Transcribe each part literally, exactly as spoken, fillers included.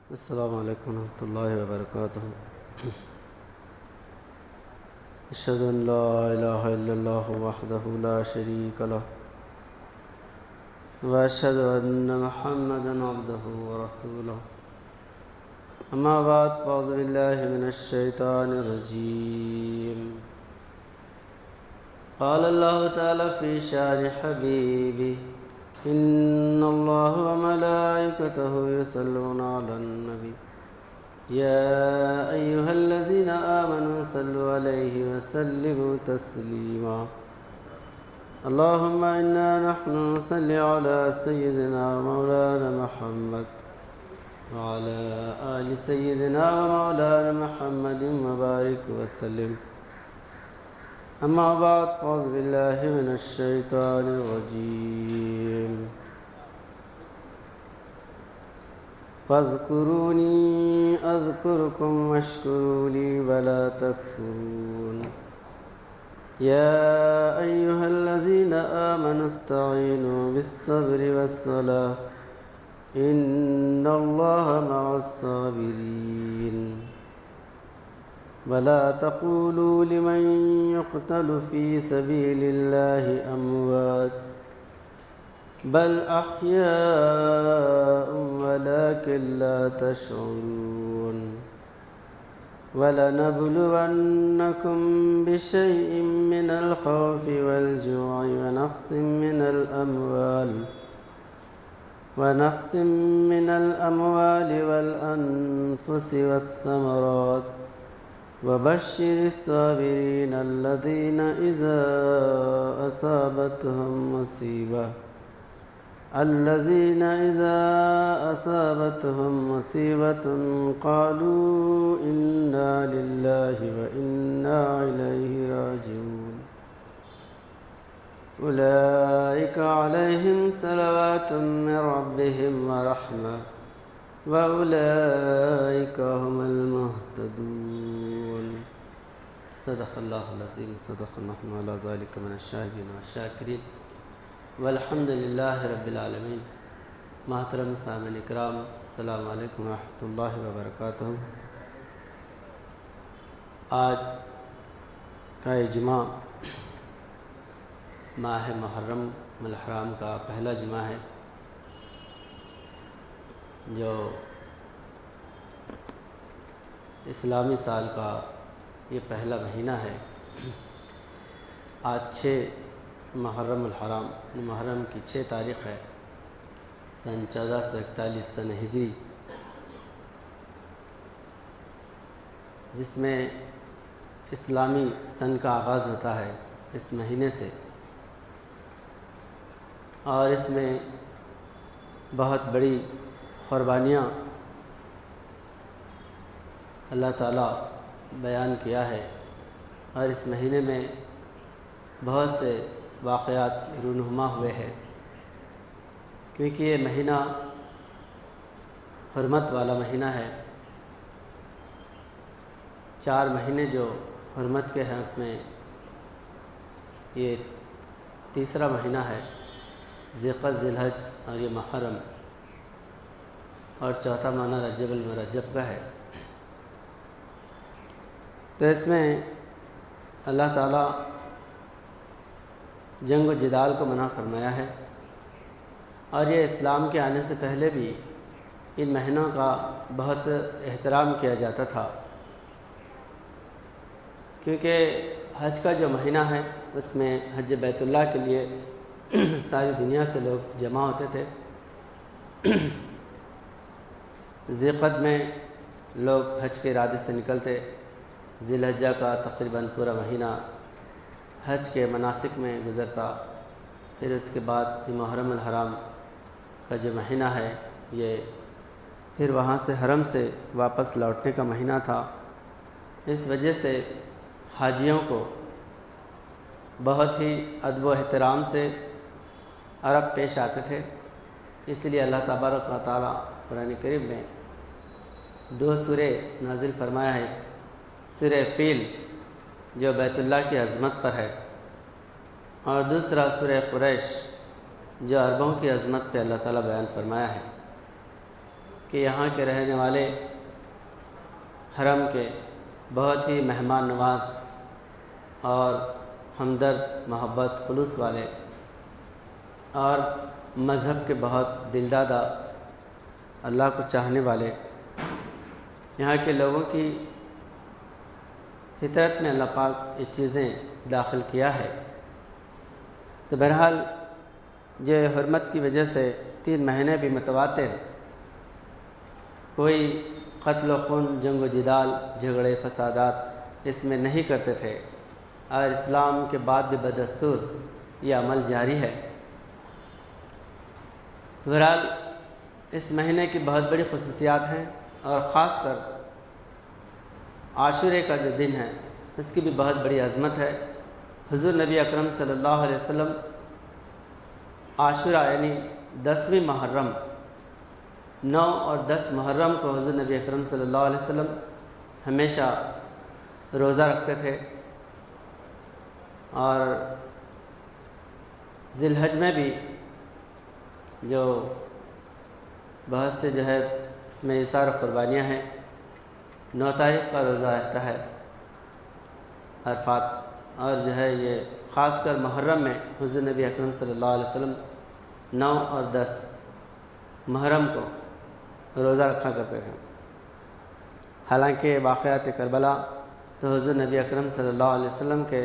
अस्सलामु अलैकुम रहमतुल्लाहि व बरकातुहू। अशहदु अन ला इलाहा इल्लल्लाहु वहदहु ला शरीका लहु व अशहदु अन्न मुहम्मदन अब्दुहु व रसूलुहु। अम्मा बाद फ़अऊज़ु बिल्लाहि मिनश शैतानिर रजीम। क़ाल अल्लाहु तआला फ़ी शानि हबीबी इन्नल्लाहा व मलाइकतहु युसल्लूना अलन नबी या अय्युहल्लज़ीना आमनू सल्लु अलैहि व सल्लिमू तस्लीमा। अल्लाहुम्मा इन्ना नहनु नसल्ली अला सय्यिदिना व मौलाना मुहम्मद व अला आलि सय्यिदिना व मौलाना मुहम्मदिन व बारिक व सल्लिम। अम्मा बाद फ़अऊज़ु बिल्लाहि मिनश शैतानिर रजीम। फ़ज़्कुरूनी अज़्कुरुकुम वश्कुरू ली वला तकफ़ुरून। या अय्युहल्लज़ीना आमनू इस्तईनू बिस्सब्रि वस्सलाह इन्नल्लाहा मअस्साबिरीन। वला तक़ूलू लिमन युक़तलु फ़ी सबीलिल्लाहि अमवात बल अह्याउं वलाकिन ला तशऊरून। वलनब्लुवन्नकुम बिशैइन मिनल खौफ़ि वल जु'i व नक़्सिन मिनल अमवाल व नक़्सिन मिनल अमवालि वल अनफ़ुसि वस्समरात वबश्शिरिस साबिरीन अल्लज़ीना इज़ा असाबतहुम मुसीबा अल्लज़ीना इज़ा असाबतहुम मुसीबतुन क़ालू इन्ना लिल्लाहि व इन्ना इलैहि राजिऊन। उलाइका अलैहिम सलवातुम मिन रब्बिहिम व रहमा व उलाइका हुमुल मुहतदून। सदक़ल्लाहुल अज़ीम। सदक़ल्लाहु अला ज़ालिका मिनश शाहिदीन व शाकिरीन वल्हम्दुलिल्लाहि रब्बिल आलमीन। मोहतरम सामिन इकराम, अस्सलामु अलैकुम व रहमतुल्लाहि व बरकातुहू। आज का जुमा माह मुहर्रम अल हराम का पहला जुमा है, जो इस्लामी साल का ये पहला महीना है। आज छः मुहर्रम अल हराम, मुहर्रम की छः तारीख़ है, सन चौदह सौ इकतालीस सन हिजरी, जिसमें इस्लामी सन का आगाज़ होता है इस महीने से। और इसमें बहुत बड़ी क़ुरबानियाँ अल्लाह ताला बयान किया है। और इस महीने में बहुत से वाक़यात रूनुमा हुए हैं, क्योंकि ये महीना हुर्मत वाला महीना है। चार महीने जो हुर्मत के हैं, उसमें ये तीसरा महीना है, ज़िक़अत ज़िलहज और ये मुहर्रम, और चौथा महीना रजब अल मुरज्जब का है। तो इसमें अल्लाह ताला जंग व जिदाल को मना फरमाया है। और ये इस्लाम के आने से पहले भी इन महीनों का बहुत एहतराम किया जाता था, क्योंकि हज का जो महीना है उसमें हज बैतुल्लाह के लिए सारी दुनिया से लोग जमा होते थे। ज़िक़अत में लोग हज के इरादे से निकलते। ज़िलहज्जा का तकरीबन पूरा महीना हज के मनासिक में गुज़रता। फिर उसके बाद मुहर्रम अल हराम का जो महीना है, ये फिर वहाँ से हरम से वापस लौटने का महीना था। इस वजह से हाजियों को बहुत ही अदब व एहतराम से अरब पेश आते थे। इसलिए अल्लाह तबारक व तआला कुरान करीम में दो सूरे नाजिल फरमाया है। सूरे फ़ील जो बैतुल्लाह की अज़मत पर है, और दूसरा सूरे कुरैश जो अरबों की अज़मत पे अल्लाह ताला बयान फरमाया है। कि यहाँ के रहने वाले हरम के बहुत ही मेहमान नवाज और हमदर्द मोहब्बत खुलूस वाले और मज़हब के बहुत दिलदादा अल्लाह को चाहने वाले यहाँ के लोगों की फितरत में अल्लाह पाक ये चीज़ें दाखिल किया है। तो बहरहाल ये हुर्मत की वजह से तीन महीने भी मुतवातिर कोई क़त्ल खून जंग व जिदाल झगड़े फसादात इसमें नहीं करते थे और इस्लाम के बाद भी बदस्तूर ये अमल जारी है। बहरहाल इस महीने की बहुत बड़ी खुसूसियात हैं और ख़ास कर आशूरे का जो दिन है उसकी भी बहुत बड़ी अज़मत है। हुज़ूर नबी अकरम सल्लल्लाहु अलैहि वसल्लम आशूरा यानी दसवीं मुहर्रम नौ और दस मुहर्रम को हुज़ूर नबी अकरम सल्लल्लाहु अलैहि वसल्लम हमेशा रोज़ा रखते थे और ज़िलहज में भी जो बहुत से जो है इसमें इसार क़ुरबानियाँ हैं। नौ तारीख़ का रोज़ा रहता है अरफात और जो है ये ख़ास कर मुहर्रम में हुज़ूर नबी अकरम सल्लल्लाहु अलैहि वसल्लम नौ और दस मुहर्रम को रोज़ा रखा करते थे। हालांकि वाक़यात करबला तो हुज़ूर नबी अकरम सल्लल्लाहु अलैहि वसल्लम के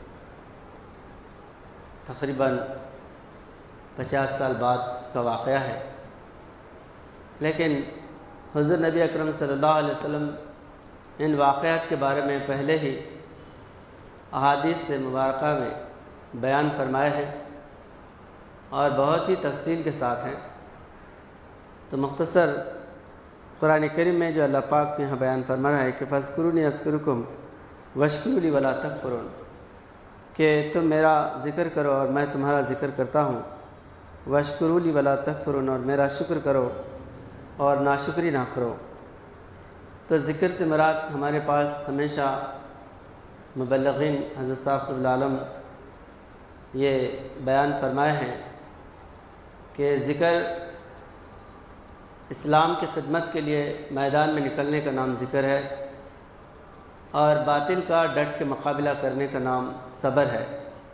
तक़रीबन पचास साल बाद का वाक़या है, लेकिन हुज़ूर नबी अकरम सल्लल्लाहु अलैहि वसल्लम इन वाक़यात के बारे में पहले ही अहादीस से मुबारका में बयान फरमाए हैं और बहुत ही तफसील के साथ हैं। तो मुख्तसर कुरान करीम में जो अल्लाह पाक यहाँ बयान फरमा रहा है कि फ़ज़्कुरूनी अज़्कुरुकुम वश्कुरूली वला तकफ़ुरून, कि तुम मेरा ज़िक्र करो और मैं तुम्हारा ज़िक्र करता हूँ, वश्कुरूली वला तकफ़ुरून, और मेरा शुक्र करो और नाशुक्री ना करो। तो ज़िक्र से मुराद हमारे पास हमेशा मुबल्लिग़ीन हज़रत साक़िब आलम ये बयान फरमाए हैं कि ज़िक्र इस्लाम की खिदमत के लिए मैदान में निकलने का नाम ज़िक्र है और बातिल का डट के मुकाबला करने का नाम सब्र है।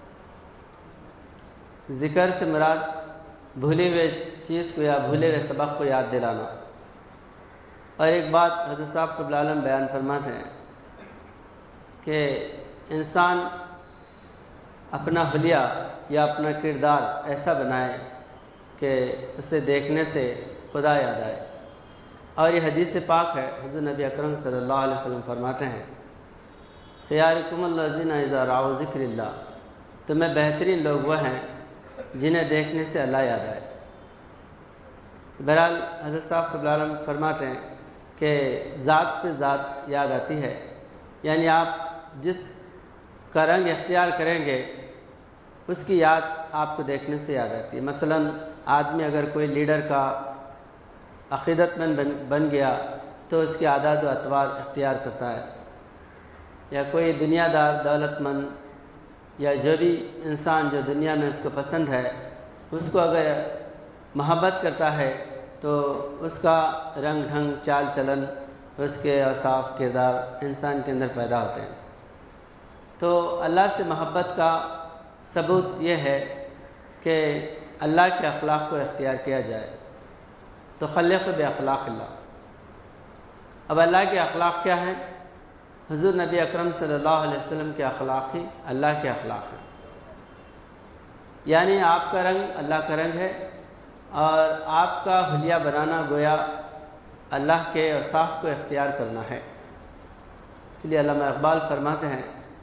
ज़िक्र से मुराद भूले हुए चीज़ को या भूले हुए सबक को याद दिलाना। और एक बात हज़रत साहब क़िबला आलम बयान फरमाते हैं कि इंसान अपना हुलिया या अपना किरदार ऐसा बनाए कि उसे देखने से खुदा याद आए। और ये हदीस पाक है, हुज़ूर नबी अकरम सल्लल्लाहु अलैहि वसल्लम फरमाते हैं ख़ियारुकुम अल्लज़ीना इज़ा राउ ज़िक्रिल्लाह, तो मैं बेहतरीन लोग वह हैं जिन्हें देखने से अल्लाह याद आए। बहरहाल हज़रत साहब क़िबला आलम फरमाते हैं कि ज़ात से ज़ात याद आती है, यानी आप जिस का रंग इख्तियार करेंगे उसकी याद आपको देखने से याद आती है। मसलन आदमी अगर कोई लीडर का अक़ीदतमंद बन बन गया तो उसकी आदत व अतवार इख्तियार करता है, या कोई दुनियादार दौलतमंद या जो भी इंसान जो दुनिया में उसको पसंद है उसको अगर मोहब्बत करता है तो उसका रंग ढंग चाल चलन उसके औसाफ किरदार इंसान के अंदर पैदा होते हैं। तो अल्लाह से मोहब्बत का सबूत ये है कि अल्लाह के अखलाक को इख्तियार किया जाए। तो खल्क़ बे अखलाक़िल्लाह, अब अल्लाह के अखलाक क्या हैं? हुज़ूर नबी अकरम सल्लल्लाहु अलैहि वसल्लम के अखलाक ही अल्लाह के अखलाक हैं, यानी आपका रंग अल्लाह का रंग है और आपका हुलिया बनाना गोया अल्लाह के औसाफ को इख्तियार करना है। इसलिए अल्लामा इक़बाल फरमाते हैं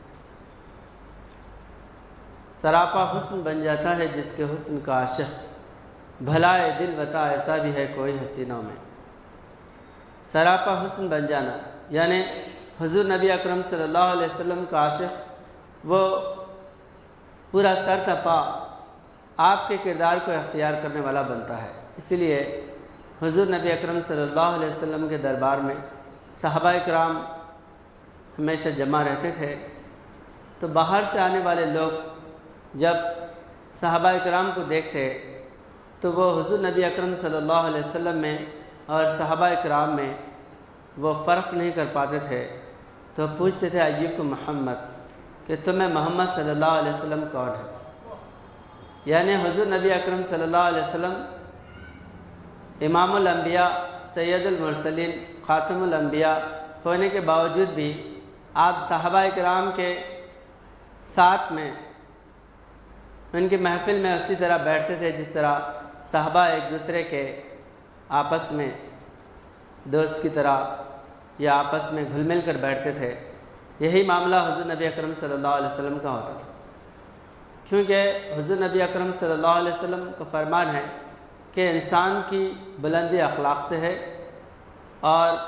सरापा हुस्न बन जाता है जिसके हुस्न का आशिक़, भलाए दिल बता ऐसा भी है कोई हसीनों में। सरापा हुस्न बन जाना यानी हुज़ूर नबी अकरम सल्लल्लाहु अलैहि वसल्लम का आशिक़ वो पूरा सर तपा आपके किरदार को इख्तियार करने वाला बनता है। इसलिए हुज़ूर नबी अकरम सल्लल्लाहु अलैहि वसल्लम के दरबार में सहाबाए किराम हमेशा जमा रहते थे। तो बाहर से आने वाले लोग जब सहाबाए किराम को देखते तो वो हुज़ूर नबी अकरम सल्लल्लाहु अलैहि वसल्लम में और सहाबा इकराम में वो फ़र्क नहीं कर पाते थे, तो पूछते थे अय्युकुम मोहम्मद, कि तुम्हें मोहम्मद सल्लल्लाहु अलैहि वसल्लम कौन है। यानी हुज़ूर नबी अकरम सल्लल्लाहु अलैहि वसल्लम इमामुल अंबिया, सैयदुल मुरसलीन, ख़ातिमुल अंबिया होने के बावजूद भी आप सहाबा इकराम के साथ में उनकी महफ़िल में उसी तरह बैठते थे जिस तरह सहाबा एक दूसरे के आपस में दोस्त की तरह या आपस में घुल मिल कर बैठते थे। यही मामला हुज़ूर नबी अकरम सल्लल्लाहु अलैहि वसल्लम का होता था, क्योंकि हुज़ूर नबी अकरम सल्लल्लाहु अलैहि वसल्लम का फरमान है कि इंसान की बुलंदी अखलाक से है और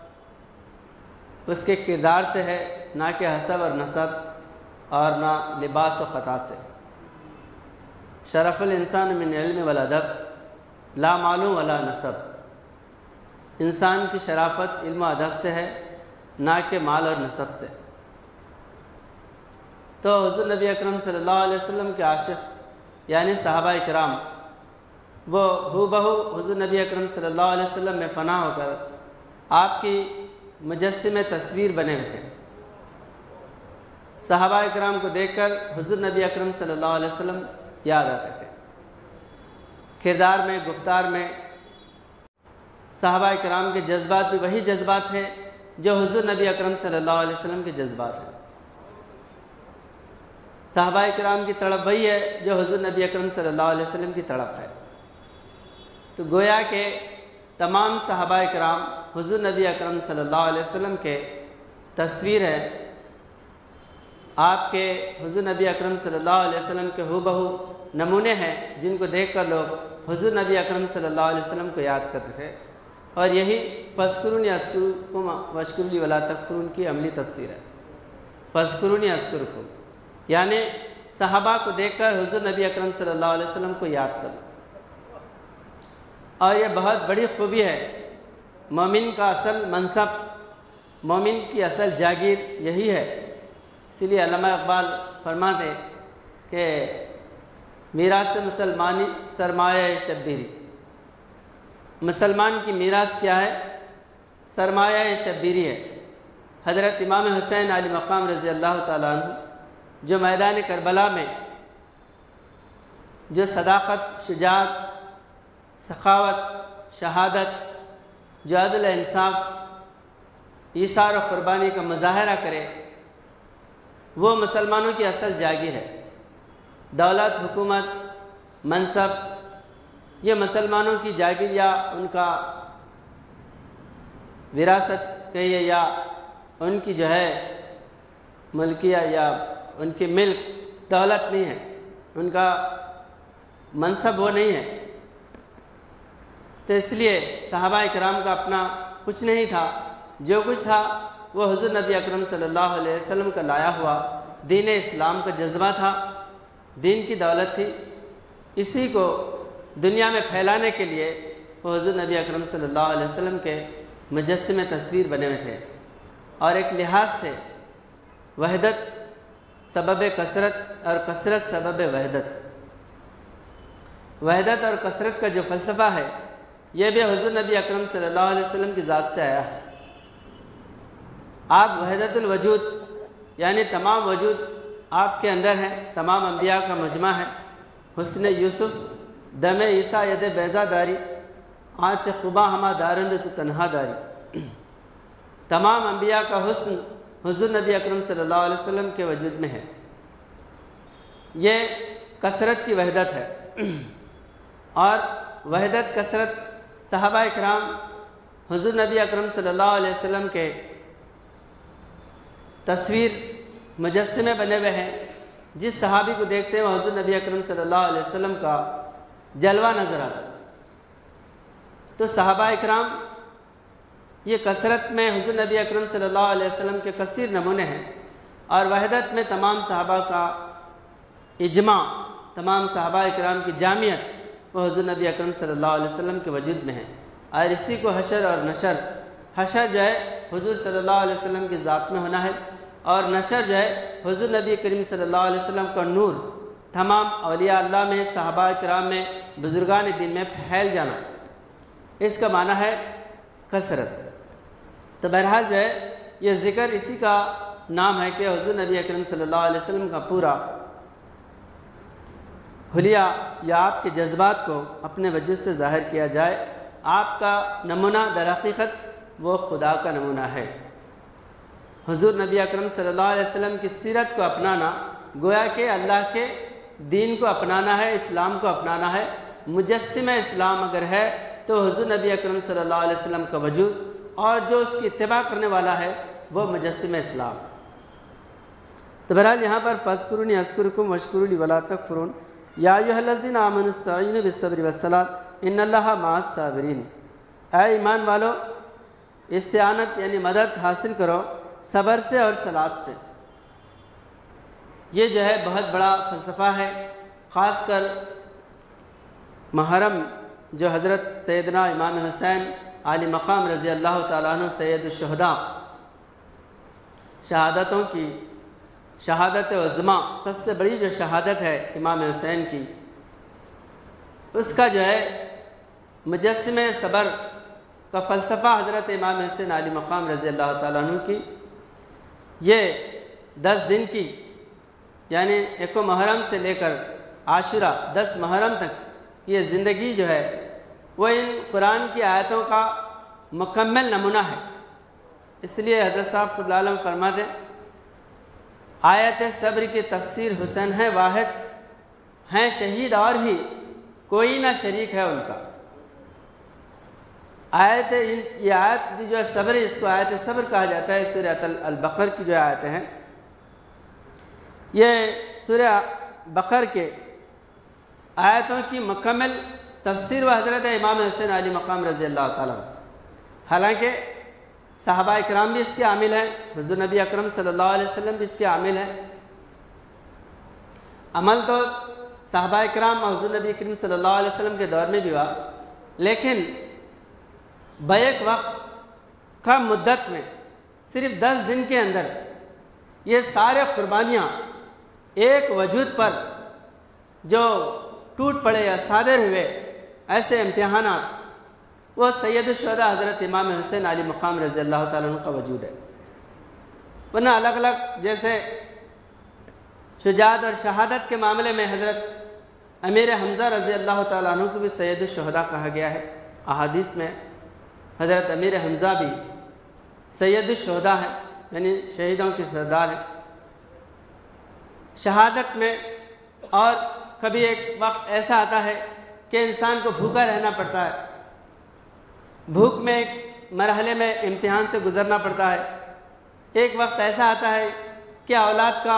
उसके किरदार से है, ना कि हसब और नसब और ना लिबास व ख़ता से। शरफ़ुल इंसान मिन इल्म वल अदब ला मालूम वला नसब। इंसान की शराफत इल्म अदब से है, ना कि माल और नसब से। तो हुज़ूर नबी अकरम सल्लल्लाहु अलैहि वसल्लम के आशिक़ यानी सहाबा इकराम वो हूबहू हुज़ूर नबी अकरम सल्लल्लाहु अलैहि वसल्लम में फ़ना होकर आपकी मुजस्सिम तस्वीर बने हुए थे। सहाबा इकराम को देखकर हुज़ूर नबी अकरम सल्लल्लाहु अलैहि वसल्लम याद आते थे। किरदार में, गुफ्तार में सहाबा इकराम के जज्बात भी वही जज्बात हैं जो हुज़ूर नबी अकरम सल्लल्लाहु अलैहि वसल्लम के जज्बात हैं। सहाबा इकराम की तड़प वही है जो हुज़ूर नबी अकरम सल्लल्लाहु अलैहि वसल्लम की तड़प है। तो गोया के तमाम सहाबा इकराम हुज़ूर नबी अकरम सल्लल्लाहु अलैहि वसल्लम के तस्वीर है, आपके हुज़ूर नबी अकरम सल्लल्लाहु अलैहि वसल्लम के हूबहू नमूने हैं जिनको देखकर लोग हुज़ूर नबी अकरम सल्लल्लाहु अलैहि वसल्लम को याद करते थे। और यही फ़ज़्कुरूनी अज़्कुरुकुम वश्कुरूली वला तकफ़ुरून की अमली तफ़सीर है। फ़ज़्कुरूनी अज़्कुरुकुम यानी सहाबा को देखकर हुज़ूर नबी अकरम सल्लल्लाहु अलैहि वसल्लम को याद करो। और यह बहुत बड़ी खूबी है। मोमिन का असल मनसब, मोमिन की असल जागीर यही है। इसलिए अल्लामा इक़बाल फरमाते कि मीरास मुसलमानी सरमाया शब्बीरी। मुसलमान की मीरास क्या है? सरमाया शब्बीरी है। हज़रत इमाम हुसैन अली मक़ाम रज़ी अल्लाह ताला अन्हु जो मैदान करबला में जो सदाक़त, शुजाअत, सखावत, शहादत, जो अदल इंसाफ, ईसार और क़ुरबानी का मुज़ाहरा करे, वो मुसलमानों की असल जागीर है। दौलत, हुकूमत, मनसब ये मुसलमानों की जागीर या उनका विरासत कहिए या उनकी जो है मुल्किया या उनकी मिल्क दौलत नहीं है, उनका मनसब वो नहीं है। तो इसलिए सहाबा इकराम का अपना कुछ नहीं था, जो कुछ था वो हुज़ूर नबी अकरम सल्लल्लाहु अलैहि वसल्लम का लाया हुआ दीन इस्लाम का जज्बा था, दीन की दौलत थी। इसी को दुनिया में फैलाने के लिए वो हुज़ूर नबी अकरम सल्लल्लाहु अलैहि वसल्लम के मुजस्सिम तस्वीर बने हुए थे। और एक लिहाज से वहदत सबब कसरत और कसरत सबब वहदत, वहदत और कसरत का जो फ़लसफ़ा है यह भी हुज़ूर नबी अकरम सल्लल्लाहु अलैहि वसल्लम की ज़ात से आया है। आप वहदतुल वजूद यानी तमाम वजूद आपके अंदर है, तमाम अंबिया का मजमा है। हुस्न यूसुफ दम ईसा यद बैज़ादारी आँच खुबा हमा दारंद तो तन्हा दारी। तमाम अंबिया का हुस्न हुज़ूर नबी अकरम सल्लल्लाहु अलैहि वसल्लम के वजूद में है। ये कसरत की वहदत है। और वहदत कसरत सहाबा इकराम हुज़ूर नबी अकरम सल्लल्लाहु अलैहि वसल्लम के तस्वीर मुजस्सिमे बने हुए हैं। जिस सहाबी को देखते हैं हुज़ूर नबी अकरम सल्लल्लाहु अलैहि वसल्लम का जलवा नज़र आता। तो सहाबा इकराम ये कसरत में हुज़ूर नबी अकरम सल्लल्लाहु अलैहि वसल्लम के कसीर नमूने हैं। और वहदत में तमाम सहाबा का इजमा, तमाम सहाबा इकराम की जामियत वो हुज़ूर नबी अकरम सल्लल्लाहु अलैहि वसल्लम के वजूद में है। और इसी को हशर और नशर, हशर जो है हुज़ूर सल्लल्लाहु अलैहि वसल्लम की ज़ात में होना है, और नशर जो है हुज़ूर नबी करीम सल्लल्लाहु अलैहि वसल्लम का नूर तमाम औलिया अल्लाह में, सहाबा किराम में, बुज़ुर्गान दीन में फैल जाना। इसका माना है कसरत। तो बहरहाल जो है ये ज़िक्र इसी का नाम है कि हुज़ूर नबी अकरम सल्लल्लाहु अलैहि वसल्लम का पूरा हुलिया या आपके जज्बात को अपने वजूद से ज़ाहिर किया जाए। आपका नमूना दर हकीकत वो खुदा का नमूना है। हुज़ूर नबी अकरम सल्लल्लाहु अलैहि वसल्लम की सीरत को अपनाना गोया कि अल्लाह के दीन को अपनाना है, इस्लाम को अपनाना है। मुजस्सिम इस्लाम अगर है तो हुज़ूर नबी अकरम सल्लल्लाहु अलैहि वसल्लम का वजूद, और जो उसकी इत्तिबा करने वाला है वो मुजस्सिम इस्लाम। तो बहरहाल यहाँ पर फ़ज़्कुरूनी अज़्कुरुकुम वश्कुरूली वला तकफ़ुरून या अय्युहल्लज़ीना आमनू इस्तईनू बिस्सब्रि वस्सलात इन्नल्लाहा मअस साबिरीन। ऐ ईमान वालो, इस्तिआनत यानी मदद हासिल करो सब्र से और सलात से। ये जो है बहुत बड़ा फ़लसफ़ा है। ख़ासकर मुहर्रम जो हज़रत सैयदना इमाम हुसैन आली मक़ाम रज़ी अल्लाह तआला अन्हु सैयदुश्शुहदा, शहादतों की शहादत उज़्मा, सबसे बड़ी जो शहादत है इमाम हुसैन की, उसका जो है मुजस्सिम सब्र का फ़लसफ़ा हज़रत इमाम हुसैन आली मक़ाम रज़ी अल्लाह तआला अन्हु की ये दस दिन की यानी एक मुहर्रम से लेकर आशुरा दस मुहर्रम तक ये ज़िंदगी जो है वो इन कुरान की आयतों का मुकम्मल नमूना है। इसलिए हज़रत साहब क़ुब्ला आलम फरमाते आयत सब्र की तफसीर हुसैन है वाहिद, हैं शहीद और भी कोई ना शरीक है उनका। आयत ये आयत जो है सब्र, इसको आयत सब्र कहा जाता है। सूरह अल-बक़र की जो आयत हैं ये सूरह बक़र के आयतों की मुकम्मल तफसीर व हज़रत इमाम हुसैन अली मक़ाम रज़ी अल्लाह ताला। हालांकि सहाबा इकराम भी इसके आमिल हैं, हुज़ूर नबी अकरम सल्लल्लाहु अलैहि वसल्लम भी इसके आमिल हैं। अमल तो सहाबा इकराम और हुज़ूर नबी अकरम सल्लल्लाहु अलैहि वसल्लम के दौर में भी हुआ, लेकिन बैक वक्त कम मुद्दत में सिर्फ दस दिन के अंदर ये सारे कुर्बानियाँ एक वजूद पर जो टूट पड़े या सादर हुए, ऐसे इम्तिहानात, वो सैयदुश्शुहदा हज़रत इमाम हुसैन अली मक़ाम रज़ी अल्लाह ताला अन्हु का वजूद है। वरना अलग अलग जैसे शुजाअत और शहादत के मामले में हज़रत अमीर हमज़ा रज़ी अल्लाह ताला अन्हु को भी सैयदुश्शुहदा कहा गया है। अहादीस में हज़रत अमीर हमज़ा भी सैयदुश्शुहदा है, यानी शहीदों के सरदार हैं। शहादत में और कभी एक वक्त ऐसा आता है कि इंसान को भूखा रहना पड़ता है, भूख में एक मरहले में इम्तिहान से गुज़रना पड़ता है। एक वक्त ऐसा आता है कि औलाद का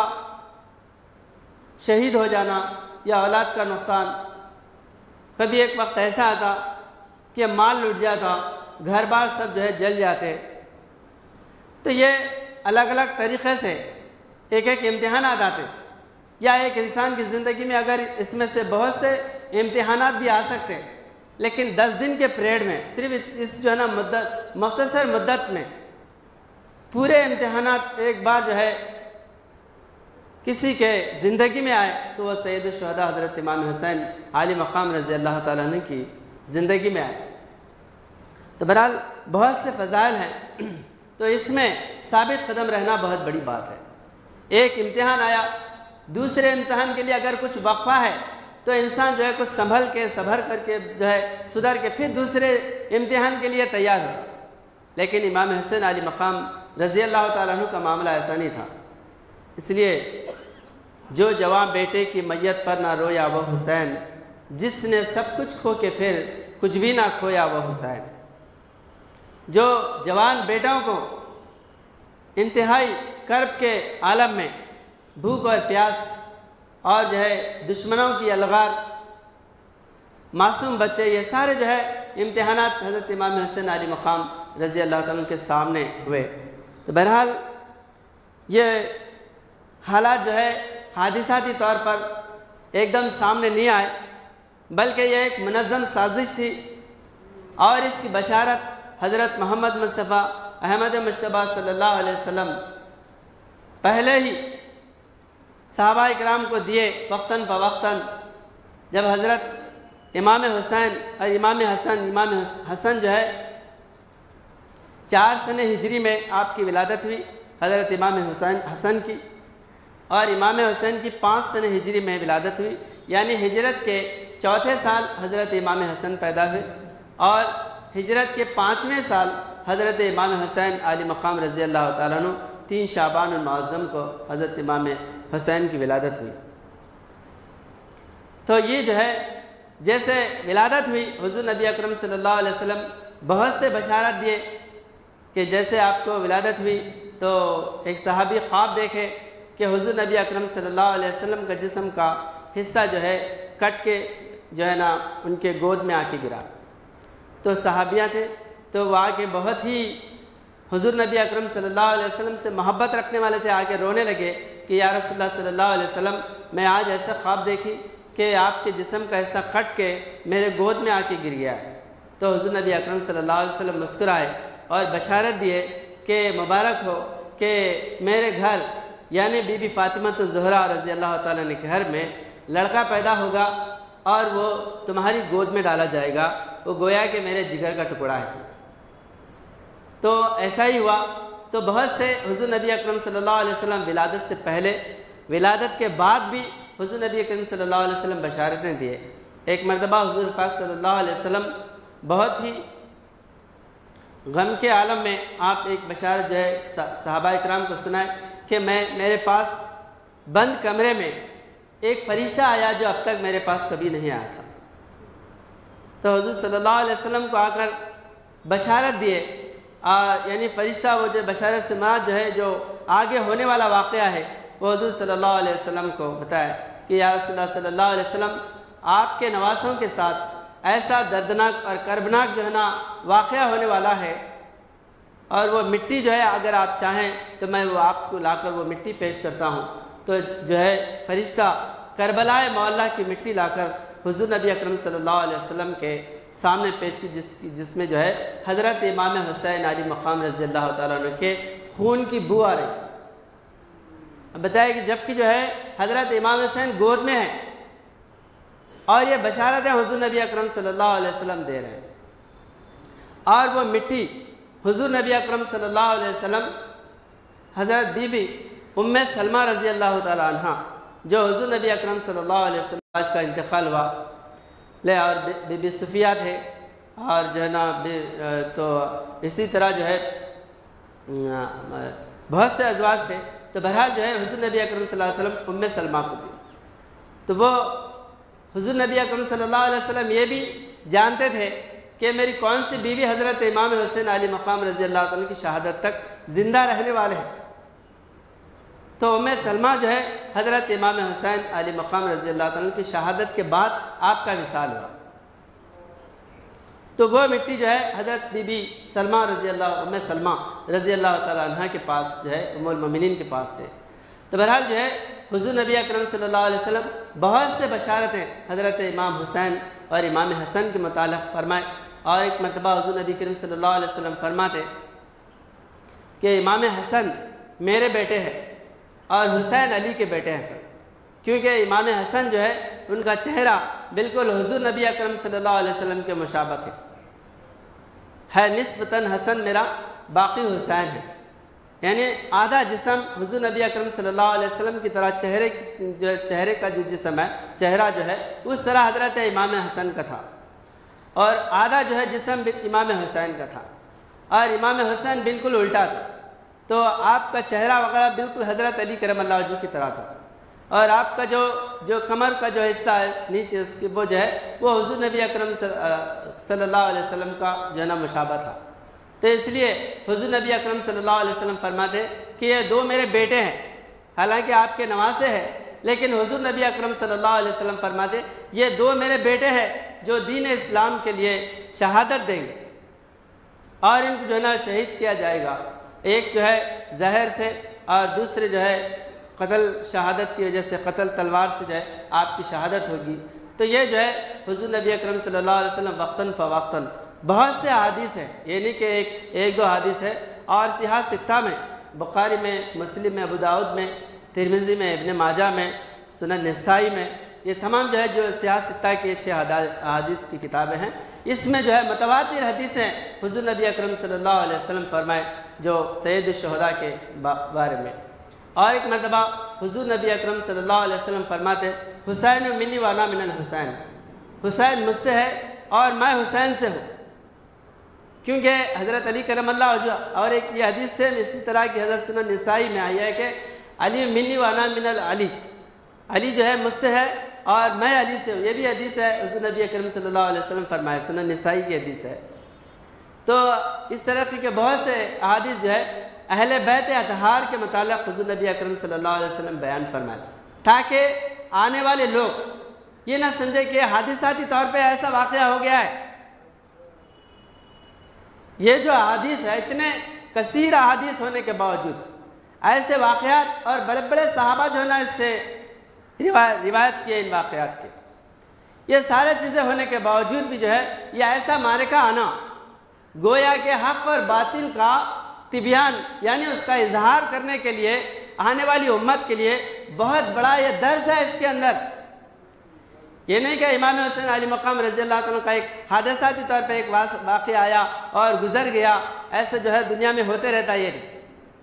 शहीद हो जाना या औलाद का नुकसान। कभी एक वक्त ऐसा आता कि माल लुट जाता, घर बार सब जो है जल जाते। तो ये अलग अलग तरीक़े से एक एक इम्तिहानात आते, या एक इंसान की ज़िंदगी में अगर इसमें से बहुत से इम्तिहानात भी आ सकते हैं, लेकिन दस दिन के पीरियड में सिर्फ इस जो है ना मुद्दत मुख्तसर मुद्दत में पूरे इम्तिहानात एक बार जो है किसी के ज़िंदगी में आए तो वह सैयदुश्शुहदा हज़रत इमाम हुसैन आली मक़ाम रज़ी अल्लाह ताला अन्हु की ज़िंदगी में आए। तो बहरहाल बहुत से फ़ज़ाइल हैं, तो इसमें साबित कदम रहना बहुत बड़ी बात है। एक इम्तिहान आया, दूसरे इम्तिहान के लिए अगर कुछ वक्फा है तो इंसान जो है कुछ संभल के सबर करके जो है सुधर के फिर दूसरे इम्तिहान के लिए तैयार हो। लेकिन इमाम हुसैन अली मक़ाम रज़ी अल्लाह ताला अन्हु का मामला ऐसा नहीं था। इसलिए जो जवान बेटे की मैयत पर ना रोया वो हुसैन, जिसने सब कुछ खो के फिर कुछ भी ना खोया वो हुसैन। जो जवान बेटों को इंतहाई कर्ब के आलम में भूख और प्यास और जो है दुश्मनों की अलगार, मासूम बच्चे, ये सारे जो है इम्तिहानात हज़रत इमाम हुसैन अली मक़ाम रज़ी अल्लाह ताला के सामने हुए। तो बहरहाल ये हालात जो है हादिसाती तौर पर एकदम सामने नहीं आए, बल्कि यह एक मुनज़्ज़म साजिश थी और इसकी बशारत हज़रत मोहम्मद मुस्तफ़ा अहमद मुज्तबा सल्लल्लाहु अलैहि वसल्लम पहले ही सहाबा इकराम को दिए वक्तन फ़वक्तन। जब हज़रत इमाम हुसैन और इमाम हसन इमाम हसन जो है चार सन हिजरी में आपकी विलादत हुई हज़रत इमाम हुसैन हसन की, और इमाम हुसैन की पाँच सन हिजरी में विलादत हुई, यानी हिजरत के चौथे साल हज़रत इमाम हसन पैदा हुए और हिजरत के पाँचवें साल हज़रत इमाम हुसैन आली मकाम रज़ी अल्लाह ताला अन्हु तीन शाबान मुअज़्ज़म को हज़रत इमाम हुसैन की विलादत हुई। तो ये जो है जैसे विलादत हुई हुज़ूर नबी अकरम सल्लल्लाहु अलैहि वसल्लम बहुत से बशारत दिए कि जैसे आपको विलादत हुई तो एक सहाबी ख्वाब देखे कि हुज़ूर नबी अकरम सल्लल्लाहु अलैहि वसल्लम का जिस्म का हिस्सा जो है कट के जो है ना उनके गोद में आके गिरा। तो सहाबियाँ थे तो वो आके बहुत ही हुज़ूर नबी अकरम सल्लल्लाहु अलैहि वसल्लम से मोहब्बत रखने वाले थे, आके रोने लगे कि या रसूलुल्लाह सल्लल्लाहु अलैहि वसल्लम मैं आज ऐसा ख्वाब देखी कि आपके जिस्म का हिस्सा कट के मेरे गोद में आके गिर गया है। तो हुज़ूर नबी अकरम सल्लल्लाहु अलैहि वसल्लम मुस्कुराए और बशारत दिए कि मुबारक हो कि मेरे घर यानी बीबी फातिमा तो ज़हरा रज़ी अल्लाह ताला ने के घर में लड़का पैदा होगा और वो तुम्हारी गोद में डाला जाएगा, वो गोया कि मेरे जिगर का टुकड़ा है। तो ऐसा ही हुआ। तो बहुत से हुज़ूर नबी अकरम सल्लल्लाहु अलैहि वसल्लम विलादत से पहले विलादत के बाद भी हुज़ूर नबी अकरम सल्लल्लाहु अलैहि वसल्लम बशारतें दिए। एक मरतबा हुज़ूर पाक सल्लल्लाहु अलैहि वसल्लम बहुत ही गम के आलम में आप एक बशारत जो है सहाबा इकराम को सुनाए कि मैं मेरे पास बंद कमरे में एक फरिश्ता आया जो अब तक मेरे पास कभी नहीं आया था। तो हुज़ूर सल्लल्लाहु अलैहि वसल्लम को आकर बशारत दिए, यानी फरिश्ता वो जो बशारत से मराद जो है जो आगे होने वाला वाक़या है वो हुज़ूर सल्लल्लाहु अलैहि वसल्लम को बताया कि या रसूलुल्लाह सल्लल्लाहु अलैहि वसल्लम आपके नवासों के साथ ऐसा दर्दनाक और कर्बनाक जो है ना वाक़या होने वाला है, और वो मिट्टी जो है अगर आप चाहें तो मैं वो आपको लाकर वो मिट्टी पेश करता हूँ। तो जो है फरिश्ता करबलाए मौला की मिट्टी लाकर हुज़ूर नबी अकरम सल्लल्लाहु अलैहि वसल्लम के सामने पेश की, जिस जिसमें जो है हज़रत इमाम हुसैन आली मकाम रज़ी अल्लाह ताला अन्हु के खून की बू आ रही। बताया कि जबकि जो है हज़रत इमाम हुसैन गोद में है और ये बशारतें हुज़ूर नबी अकरम सल्लल्लाहु अलैहि वसल्लम दे रहे हैं, और वो मिट्टी हुज़ूर नबी अकरम सल्लल्लाहु अलैहि वसल्लम हज़रत बीबी उम्मे सलमा रज़ी अल्लाह ताला अन्हा जो हुज़ूर नबी अकरम सल्लल्लाहु अलैहि वसल्लम आज का इंतकाल हुआ ले, और बीबी सुफिया थे, और जो है ना तो इसी तरह जो है बहुत से अज़वाज थे। तो बहरहाल जो है हुज़ूर नबी अकरम सल्लल्लाहु अलैहि वसल्लम उम्मे सलमा को दी। तो वो हुज़ूर नबी अकरम सल्लल्लाहु अलैहि वसल्लम ये भी जानते थे कि मेरी कौन सी बीवी हज़रत इमाम हुसैन अली मकाम रज़ी अल्लाह ताला की शहादत तक ज़िंदा रहने वाले हैं। तो उम्मे सलमा जो है हज़रत इमाम हुसैन अली मकाम रज़ी अल्लाह ताला की शहादत के बाद आपका विसाल हुआ। तो वो मिट्टी जो है हज़रत बीबी सलमा रज़ी अल्लाह उम्मे सलमा रज़ी अल्लाह ताला अन्हा के पास जो है उम्मुल मोमिनीन के पास थे। तो बहरहाल जो है हुज़ूर नबी अकरम सल्लल्लाहु अलैहि वसल्लम बहुत से बशारतें हज़रत इमाम हुसैन और इमाम हसन के मुताल्लिक़ फरमाए, और एक मरतबा हुज़ूर नबी करीम सल्लल्लाहु अलैहि वसल्लम फरमाते कि इमाम हसन मेरे बेटे हैं और हुसैन अली के बेटे हैं, क्योंकि इमाम हसन जो है उनका चेहरा बिल्कुल हुज़ूर नबी अकरम सल्लल्लाहु अलैहि वसल्लम के मुशाबह है है निस्बतन हसन मेरा बाकी हुसैन है, यानी आधा जिस्म हुज़ूर नबी अकरम सल्लल्लाहु अलैहि वसल्लम की तरह चेहरे जो चेहरे का जो जिस्म है चेहरा जो है उस तरह हज़रत इमाम हसन का था, और आधा जो है जिस्म इमाम हुसैन का था, और इमाम हुसैन बिल्कुल उल्टा था। तो आपका चेहरा वगैरह बिल्कुल हज़रत अली करमल्लाहु वजहू की तरह था, और आपका जो जो कमर का जो हिस्सा है नीचे उसकी वो जो है वो हुज़ूर नबी अकरम सल्लल्लाहु अलैहि वसल्लम का जो है ना मुशाबा था। तो इसलिए हुज़ूर नबी अकरम सल्लल्लाहु अलैहि वसल्लम फरमाते कि ये दो मेरे बेटे हैं, हालांकि आपके नवासे हैं, लेकिन हुज़ूर नबी अकरम सल्लल्लाहु अलैहि वसल्लम फरमाते ये दो मेरे बेटे हैं जो दीन इस्लाम के लिए शहादत देंगे और इनको जो है ना शहीद किया जाएगा, एक जो है जहर से और दूसरे जो है कत्ल शहादत की वजह से कत्ल तलवार से जो है आपकी शहादत होगी। तो ये जो है हुज़ूर नबी अकरम सल्लल्लाहु अलैहि वसल्लम वक्तन फ़वक्तन बहुत से हदीस है, ये नहीं कि एक एक दो हदीस है, और सिहा सित्ता में बुखारी में, मुस्लिम में, अबू दाऊद में, तिरमिज़ी में, इब्न माजा में, सुनन नसाई में ये तमाम जो है जो सियासत की छः हदीस की किताबें हैं, इसमें जो है मुतवातिर हदीसें हुज़ूर नबी अकरम सल्लल्लाहु अलैहि वसल्लम फरमाए जो सैयद शुहदा के बारे में। और एक मरतबा हुज़ूर नबी अकरम सल्लल्लाहु अलैहि वसल्लम फरमाते, हुसैन मिन्नी व अना मिनल हुसैन, हुसैन मुझसे है और मैं हुसैन से हूँ। क्योंकि हज़रत अली करमल्लाहु वजह, और एक ये हदीस से इसी तरह की हज़रत सुनन निसाई में आई है कि अली मिन्नी व अना मिनल अली, अली जो है मुझसे है और मैं अली से हूँ। ये भी हदीस है, हुज़ूर नबी अकरम सल्लल्लाहु अलैहि वसल्लम फरमाए, सुनन निसाई की हदीस है। तो इस तरह के बहुत से अहादीस जो है अहले बैत अतहार के मुताल्लिक़ हुज़ूर नबी अकरम सल्लल्लाहु अलैहि वसल्लम बयान फरमाए, ताकि आने वाले लोग ये ना समझे कि हादिसाती तौर पे ऐसा वाक़या हो गया है। ये जो अहादीस है, इतने कसीर अहादीस होने के बावजूद ऐसे वाक़यात और बड़े बड़े सहाबा जो है ना इससे रिवायत रिवायत किए इन वाक़यात के, ये सारे चीज़ें होने के बावजूद भी जो है ये ऐसा मारका आना, गोया के हक़ और बातिल का तिबियान यानी उसका इजहार करने के लिए आने वाली उम्मत के लिए बहुत बड़ा ये दर्स है इसके अंदर। ये नहीं कि इमाम हुसैन अली मकाम रज़ी अल्लाह तआला का एक हादसाती तौर पर एक वाक़या आया और गुजर गया, ऐसे जो है दुनिया में होते रहता है, ये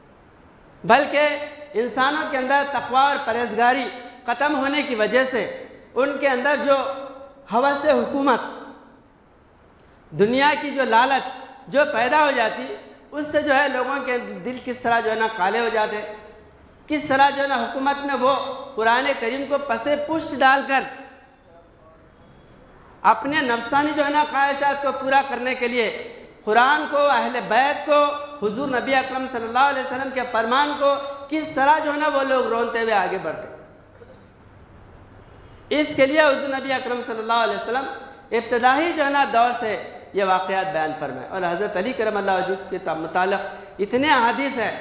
बल्कि इंसानों के अंदर तक़वा और परहेज़गारी ख़त्म होने की वजह से उनके अंदर जो हवस हुकूमत, दुनिया की जो लालच जो पैदा हो जाती, उससे जो है लोगों के दिल किस तरह जो है ना काले हो जाते, किस तरह जो है ना हुकूमत में वो कुरान करीम को पसे पुष्ट डालकर अपने नफसानी जो है ना ख्वाहिशात को पूरा करने के लिए कुरान को, अहले बैत को, हुजूर नबी अकरम सल्लल्लाहु अलैहि वसल्लम के फरमान को किस तरह जो है ना वो लोग रोनते हुए आगे बढ़ते। इसके लिए हुजूर नबी अकरम सल्लल्लाहु अलैहि वसल्लम इब्तदाई जो है ना दौर से ये वाक़यात बयान फरमाए। और हज़रत अली करमल्लाहु वजह के मुताल्लिक़ इतने हदीस हैं,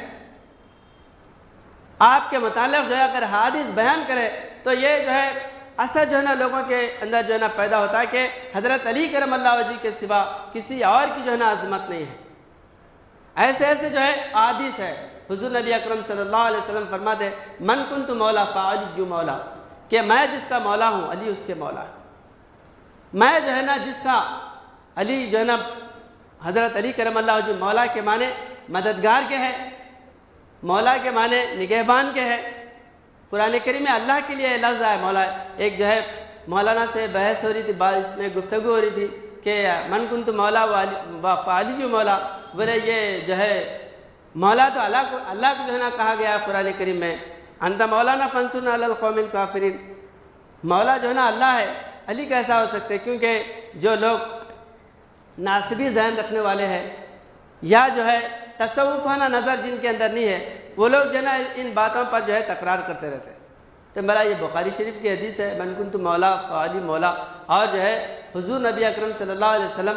आपके मुताल्लिक़ जो है अगर हदीस बयान करे तो ये जो है असर जो है ना लोगों के अंदर जो है ना पैदा होता है कि हज़रत अली करमल्लाहु वजह के सिवा किसी और की जो है ना अज़मत नहीं है। ऐसे ऐसे जो है हदीस है, हुजूर नबी अकरम सल्लल्लाहु अलैहि वसल्लम फरमाते, मन कुन्तु मौला फ़अली मौला, कि मैं जिसका मौला हूँ अली उसके मौला। मैं जो है ना जिसका अली जो है ना हज़रत अली करमल्लाहु वजह मौला के माने मददगार के है, मौला के माने निगहबान के है। कुरान करीम में अल्लाह के लिए लफ्ज़ आया मौला। एक जो है मौलाना से बहस हो रही थी, बात इसमें गुफ्तगू हो रही थी कि मन कुन्तु मौला फ़अली जो मौला, बोले ये जो है मौला तो अल्लाह को अल्लाह को जो है ना कहा गया कुरान करीम में, अंत मौलाना फंसुरना अलल कौमिल काफिरीन, मौला जो है ना अल्लाह है, अली कैसा हो सकते? क्योंकि जो लोग नासिबी ज़हन रखने वाले हैं या जो है तसव्वुफ़ाना नज़र जिनके अंदर नहीं है, वो लोग जो है ना इन बातों पर जो है तकरार करते रहते हैं। तो मेरा ये बुखारी शरीफ की हदीस है, मन कुन्तु मौला फ़अली मौला। और जो है हुजूर नबी अकरम सल्लल्लाहु अलैहि वसल्लम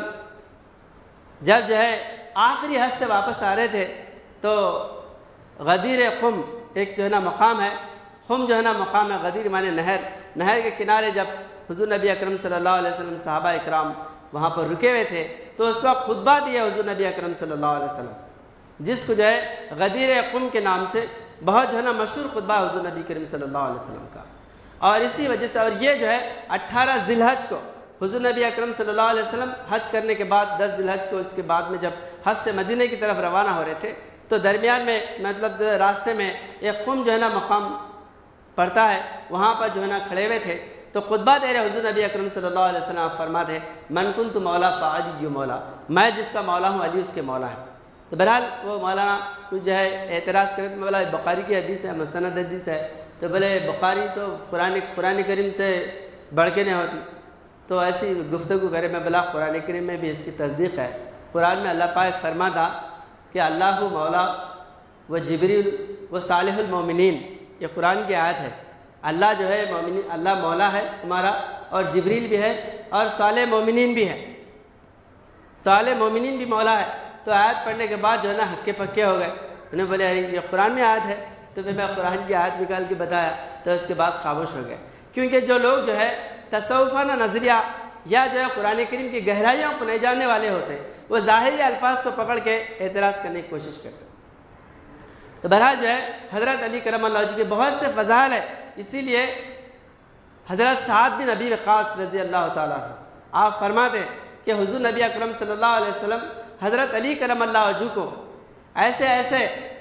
जब जो है आखिरी हज से वापस आ रहे थे तो गदीर खुम एक जो है ना मकाम है, खुम जो है ना मकाम है, गदीर माने नहर, नहर के किनारे जब हुजूर नबी अकरम सल्लल्लाहु अलैहि वसल्लम सहाबा इकराम वहाँ पर रुके हुए थे तो उस वक्त खुतबा दिया हुजूर नबी अकरम सल्लल्लाहु अलैहि वसल्लम, जिसको जो है गदीर खुम के नाम से बहुत जो है ना मशहूर खुतबा हुजूर नबी करीम सल्लल्लाहु अलैहि वसल्लम का। और इसी वजह से, और ये जो है अट्ठारह ज़िलहज को हुजूर नबी अकरम सल्लल्लाहु अलैहि वसल्लम हज करने के बाद दस ज़िलहज को इसके बाद में जब हज से मदीने की तरफ रवाना हो रहे थे तो दरमियान में मतलब रास्ते में एक खुम जो है ना मकाम पड़ता है, वहाँ पर जो है ना खड़े हुए थे तो खुतबा दे रहे हुजूर नबी अकरम सल्लल्लाहु अलैहि वसल्लम फरमाते, मन कुन्तु मौला फ़अली मौला, मैं जिसका मौला हूँ अली उसके मौला है। तो बहरहाल वो मौलाना कुछ जो है एतराज़ करे तो बोला बुखारी की हदीस है, मुस्तनद हदीस है, तो बोले बुखारी तो कुरान कुरान करीम से बढ़ के नहीं होती, तो ऐसी गुफ्तगू करे। मैं बोला कुरान करीम में भी इसकी तस्दीक है। कुरान में अल्लाह पाक फरमा था कि अल्लाह मौला व जिब्रील व सालिहुल मोमिनीन, ये कुरान की आयत है। अल्लाह जो है मोमिन, अल्लाह मौला है तुम्हारा और जिब्रील भी है और साले मोमिनीन भी है, साले मोमिनीन भी मौला है। तो आयत पढ़ने के बाद जो है ना हक्के पक्के हो गए। उन्हें बोले अरे ये कुरान में आयत है, तो फिर मैं कुरान की आयत निकाल के बताया तो उसके बाद खामोश हो गए। क्योंकि जो लोग जो है तसव्वुफ़ाना नज़रिया या जो है कुरान करीम की गहराइयों को नहीं जानने वाले होते, वो ज़ाहिरी अल्फाज को पकड़ के एतराज़ करने की कोशिश करते। तो बहरहाल जो है हज़रत अली करमल्लाहु वजह के बहुत से फ़ज़ाइल है, इसीलिए हज़रत साद बिन अबी वक़ास रज़ी अल्लाह ताला अन्हु, आप फरमाते कि हुज़ूर नबी अकरम सल्लल्लाहु अलैहि वसल्लम हज़रत अली करमल्लाहु वजहू को ऐसे ऐसे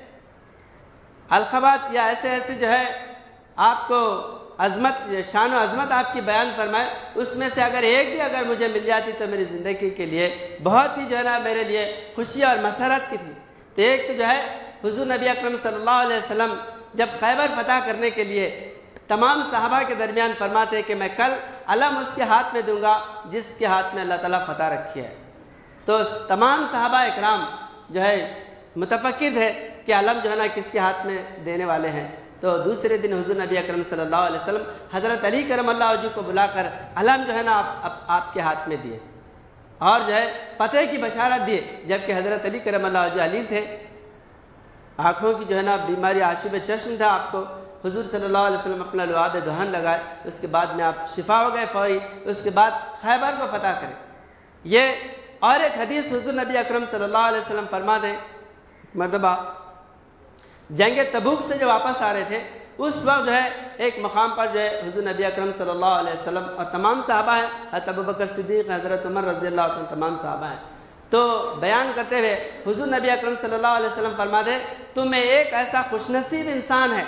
अलखबात या ऐसे ऐसे जो है आपको अज़मत, शान व अज़मत आपकी बयान फरमाए, उसमें से अगर एक भी अगर मुझे मिल जाती तो मेरी ज़िंदगी के लिए बहुत ही जो है ना मेरे लिए खुशी और मसरत की थी। तो एक तो जो है हुज़ूर नबी अकरम सल्लल्लाहु अलैहि वसल्लम जब खैबर फतह करने के लिए तमाम सहाबा के दरमियान फरमाते कि मैं कल अलम उसके हाथ में दूंगा जिसके हाथ में अल्लाह ताला फतह रखी है। तो तमाम सहाबा इकराम जो है मुतफक्किर है कि अलम जो है ना किसके हाथ में देने वाले हैं। तो दूसरे दिन हुज़ूर नबी अकरम सल्लल्लाहु अलैहि वसल्लम हज़रत अली करमल्लाहु वजहू को बुलाकर अलम जो है ना आप, आप, आपके हाथ में दिए और जो है फतेह की बशारत दिए, जबकि हज़रत अली करमल्लाहु वजहू अलील थे, आँखों की जो है ना बीमारी आशिब चश्म था। आपको हुज़ूर सल्लल्लाहु अलैहि वसल्लम अपना लुआब दुहन लगाए, उसके बाद में आप शिफा हो गए फौरी, उसके बाद खैबर को फतह करें। ये और एक हदीस हुज़ूर नबी अकरम सल्लल्लाहु अलैहि वसल्लम फरमा दें, मरतबा जंग तबूक से जो वापस आ रहे थे उस वक्त जो है एक मकाम पर जो है हुज़ूर नबी अकरम सल्लल्लाहु अलैहि वसल्लम और तमाम सहाबा हैं, हज़रत अबू बकर सिद्दीक़, हज़रत उमर रज़ी अल्लाह अन्हु, तमाम सहाबा हैं। तो बयान करते हुए हुज़ूर नबी अकरम सल्लल्लाहु अलैहि वसल्लम फरमा दे, तुम्हें एक ऐसा खुशनसीब इंसान है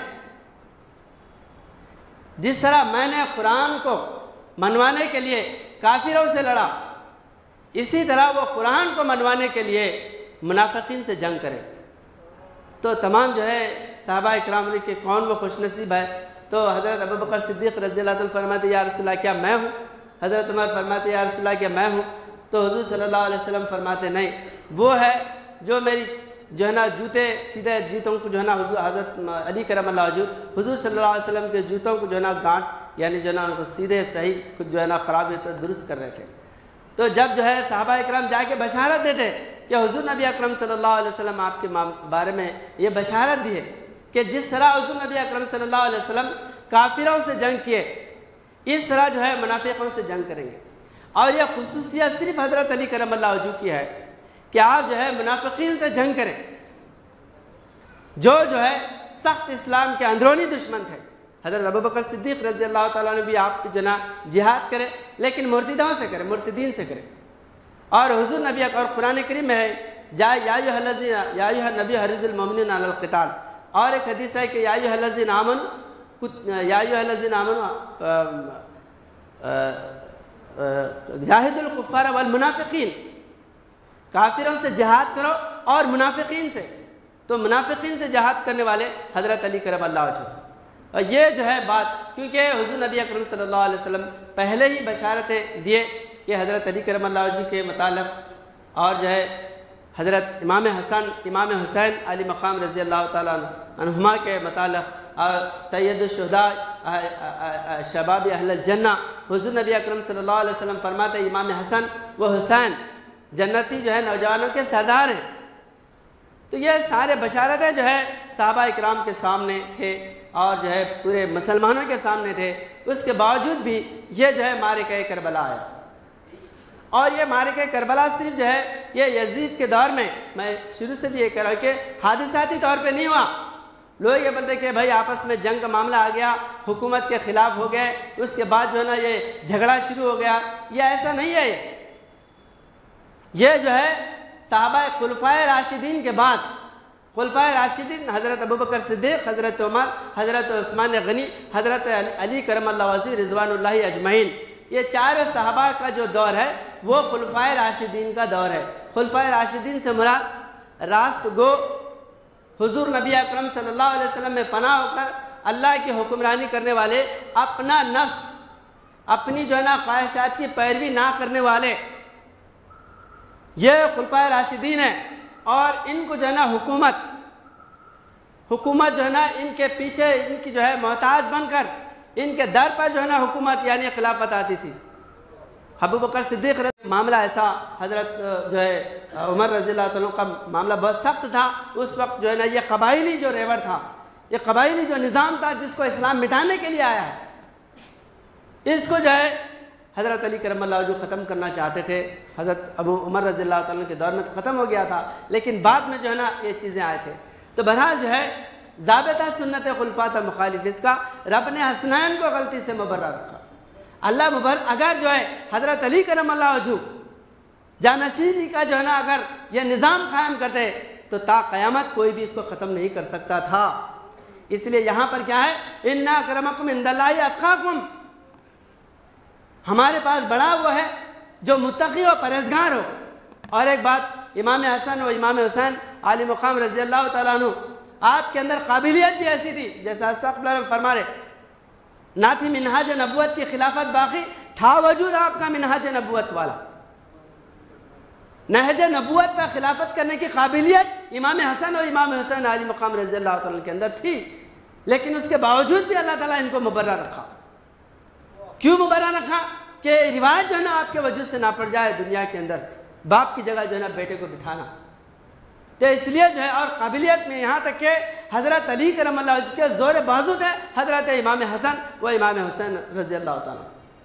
जिस तरह मैंने कुरान को मनवाने के लिए काफिरों से लड़ा, इसी तरह वो कुरान को मनवाने के लिए मुनाफिकीन से जंग करे। तो तमाम जो है सहाबा इकराम ने कि कौन वो खुशनसीब है। तो हज़रत अबू बकर सिद्दीक़ रज़ी अल्लाह अन्हु फरमाते या रसूलल्लाह क्या मैं हूँ? हज़रत उमर फरमाते या रसूलल्लाह क्या मैं हूँ? तो हुज़ूर सल्लल्लाहु अलैहि वसल्लम फरमाते नहीं, वो है जो मेरी जो है ना जूते सीधे जूतों को जो है ना हज़रत अली करमल्लाहु वजहू हुज़ूर सल्लल्लाहु अलैहि वसल्लम के जूतों को जो है ना गांठ यानी जो है ना उनको सीधे सही कुछ जो है ना ख़राब है तो दुरुस्त कर रहे थे। तो जब जो है सहाबा इकराम जाके बशारत देते कि हुज़ूर नबी अकरम सल्लल्लाहु अलैहि वसल्लम आपके बारे में ये बशारत दी है कि जिस तरह हुज़ूर नबी अकरम सल्लल्लाहु अलैहि वसल्लम काफिरों से जंग किए, इस तरह जो है मुनाफिकों से जंग करेंगे। और यह खुसूसियत सिर्फ हज़रत अली करमल्लाहु वजहू की है कि आप जो है मुनाफिकीन से जंग करें, जो जो है सख्त इस्लाम के अंदरूनी दुश्मन थे। हज़रत अबू बकर सिद्दीक़ रज़ी अल्लाह ताला ने भी आप जना जिहाद करें, लेकिन मुर्तिदों से करें, मुर्तिदीन से करें। और हुज़ूर नबी और कुरान करीम में है जा या अय्युहल्लज़ीना या अय्युहन नबी हर्रिज़िल मुमिनीना अलल क़िताल, और एक हदीस है कि या अय्युहल्लज़ीना आमनू या अय्युहल्लज़ीना आमनू जाहिदुल कुफ़्फ़ार वल मुनाफ़िक़ीन, काफिरों से जिहाद करो और मुनाफिकीन से। तो मुनाफिकीन से जिहाद करने वाले हज़रत अली करमल्लाहु वजहू। और ये जो है बात, क्योंकि हुज़ूर नबी अकरम सल्लल्लाहु अलैहि वसल्लम पहले ही बशारतें दिए कि हज़रत अली करमल्लाहु वजहू के मुताल्लिक़, और जो है हज़रत इमाम हसन इमाम हुसैन अली मक़ाम रज़ी अल्लाह ताला अन्हुमा के मुताल्लिक़, और सैयद शुहदा शबाब अहल जन्ना, हुज़ूर नबी अकरम सल्लल्लाहु अलैहि वसल्लम फरमाते इमाम हसन व हुसैन जन्नती जो है नौजवानों के सरदार हैं। तो ये सारे बशारतें जो है सहाबा इकराम के सामने थे और जो है पूरे मुसलमानों के सामने थे, उसके बावजूद भी ये जो है मारिका करबला है। और ये मारिका करबला सिर्फ जो है ये यजीद के दौर में, मैं शुरू से भी ये कह रहा हूँ कि हादिसाती तौर पे नहीं हुआ। लोग ये बोलते कि भाई आपस में जंग का मामला आ गया, हुकूमत के ख़िलाफ़ हो गए, उसके बाद जो है ना ये झगड़ा शुरू हो गया, ये ऐसा नहीं है। ये जो है सहाबा खुलफाए राशिदीन के बाद, खुलफाए राशिदीन हज़रत अबू बकर सिद्दीक़, हज़रत उमर, हज़रत उस्मान गनी, हज़रत अली करमल्लाहु वजहू रिज़वानुल्लाहि अजमईन, ये चारों सहाबा का जो दौर है वो खुलफाए राशिदीन का दौर है। खुलफाए राशिदीन से मुराद रास्त गो हुज़ूर नबी अकरम सल्लल्लाहु अलैहि वसल्लम में पनाह होकर अल्लाह की हुक्मरानी करने वाले, अपना नफ्स अपनी जो है ना ख्वाहिशात की पैरवी ना करने वाले, ये खुलफाए राशिदीन है। और इनको जो है ना हुकूमत हुकूमत जो है ना इनके पीछे इनकी जो है मोहताज बनकर इनके दर पर जो है ना हुकूमत यानी खिलाफत आती थी। अबू बकर सिद्दीक़ मामला ऐसा, हज़रत जो है उमर रज़ी अल्लाह तआला का मामला बहुत सख्त था। उस वक्त जो है ना ये कबाइली जो रेवर था, ये कबाइली जो निज़ाम था जिसको इस्लाम मिटाने के लिए आया है, इसको जो है हज़रत अली करमल्लाहु वजहू ख़त्म करना चाहते थे। हज़रत अबू उमर रज़ी अल्लाह तआला के दौर में तो ख़त्म हो गया था, लेकिन बाद में जो है ना ये चीज़ें आए थे। तो बहरहाल जो है ज़ाबिता सुन्नत खुलफात मुखालिफ, इसका रब ने हसनैन को गलती से मुबर्रा रखा। अल्लाह मुबारक अगर जो है हज़रत अली करमल्लाहु वजहू जानशीनी का जो है ना अगर यह निज़ाम कायम करते तो ता क़यामत कोई भी इसको ख़त्म नहीं कर सकता था। इसलिए यहाँ पर क्या है, इन्ना अक्रमकुम इंदल्लाहि अत्क़ाकुम, हमारे पास बड़ा वो है जो मुत्तक़ी हो, परहेज़गार हो। और एक बात, इमाम हसन और इमाम हुसैन आली मुक़ाम रज़ी अल्लाह तआला अन्हु, आपके अंदर काबिलियत भी ऐसी थी जैसा अस्तग़फ़िरुल्लाह फरमा रहे, ना थी मिनहाज नबुवत की खिलाफत बाकी, था वजूद आपका मिनहाज नबुवत वाला, नहज नबुवत पर खिलाफत करने की काबिलियत इमाम हसन और इमाम हुसैन आली मुक़ाम रज़ी अल्लाह तआला के अंदर थी। लेकिन उसके बावजूद भी अल्लाह ताला इनको मुबर्रा रखा। क्यों मुबर्रा रखा? कि रिवायत जो है ना आपके वजूद से ना पड़ जाए दुनिया के अंदर, बाप की जगह जो है ना बेटे को बिठाना। तो इसलिए जो है, और काबिलियत में यहाँ तक कि हज़रत अली करमल्लाहु वजहू के ज़ोर बाजू थे हज़रत इमाम हसन व इमाम हुसैन रज़ी अल्लाह तआला।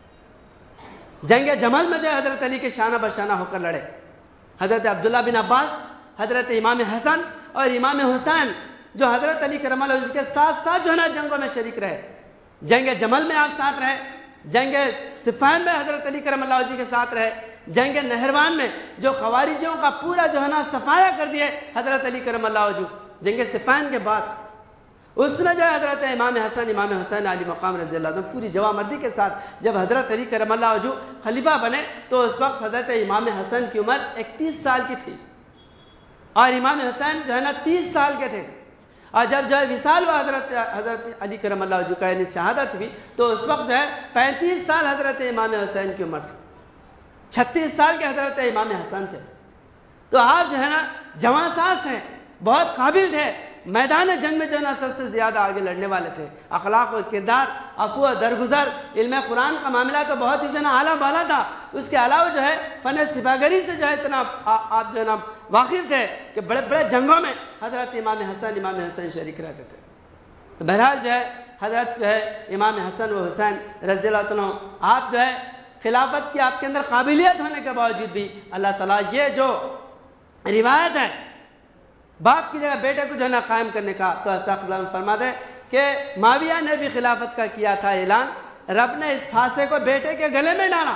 जंग जमल में जो है हज़रत अली के शाना बशाना होकर लड़े। हज़रत अब्दुल्ला बिन अब्बास, हज़रत इमाम हसन और इमाम हुसैन जो हज़रत अली करमल्लाहु वजहू के साथ साथ जो है ना जंगों में शरीक रहे। जंग जमल में आप साथ रहे, जंग सिफ़ान में हज़रत अली करमल्लाहु वजहू के साथ रहे, जंग नहरवान में जो खवारिजियों का पूरा जो है ना सफाया कर दिए हज़रत अली करमल्लाहु वजहू जंग सिफ़ान के बाद, उसमें जो है हज़रत इमाम हसन इमाम हुसैन अली मकाम रज़ी अल्लाह अन्हु पूरी जवामर्दी के साथ जब हज़रत अली करमल्लाहु वजहू खलीफा बने तो उस वक्त हज़रत इमाम हसन की उम्र इकतीस साल की थी और इमाम हुसैन जो है ना तीस साल के थे। और जब जो है विसाल हुआ हज़रत हज़रत अली करमल्लाहु वजहू का यानी शहादत हुई तो उस वक्त जो है पैंतीस साल हज़रत इमाम हुसैन की उम्र थी, छत्तीस साल के हज़रत इमाम हसन थे। तो आप जो है ना जवां सास थे, बहुत काबिल थे, मैदान जंग में जो है ना सबसे ज़्यादा आगे लड़ने वाले थे। अखलाक और किरदार, अफू दरगुजर, इल्म कुरान का मामला तो बहुत ही जो है ना आला बाला था। उसके अलावा जो है फ़न सिपाहगरी से जो है इतना आप जो है ना वाकिफ़ थे कि बड़े बड़े जंगों में हज़रत इमाम हसन इमाम हुसैन शरीक रहते थे। तो बहरहाल जो है हज़रत जो है इमाम हसन व हुसैन रज़ी अल्लाह तआला आप जो है खिलाफत की आपके अंदर काबिलियत होने के बावजूद भी अल्लाह ताला ये जो रिवायत है बाप की जगह बेटे को जो है ना कायम करने का, तो अस्तग़फ़िरुल्लाह फरमा दे कि माविया ने भी खिलाफत का किया था ऐलान, रब ने इस फांसे को बेटे के गले में डाला।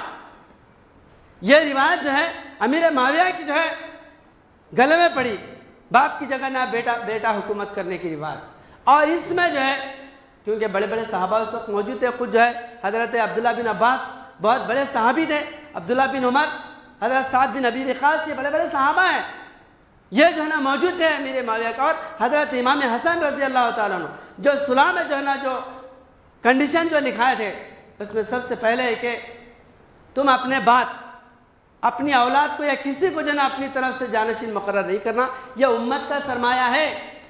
ये रिवायत जो है अमीर माविया की जो है गले में पड़ी, बाप की जगह ना बेटा बेटा हुकूमत करने की रिवायत। और इसमें जो है क्योंकि बड़े बड़े सहाबा उस वक्त मौजूद थे, खुद जो है हज़रत अब्दुल्ला बिन अब्बास बहुत बड़े सहाबी थे, अब्दुल्ला बिन उमर, हज़रत साद बिन अबी वक़ास, ये बड़े बड़े सहाबा हैं, ये जो है ना मौजूद थे अमीर माविया का। और हज़रत इमाम हसन रज़ी अल्लाह तआला अन्हु जो सुलह में जो है ना जो कंडीशन जो लिखाए थे उसमें सबसे पहले है कि तुम अपने बाद अपनी औलाद को या किसी को जो है ना अपनी तरफ से जानशीन मुकर्रर नहीं करना, यह उम्मत का सरमाया है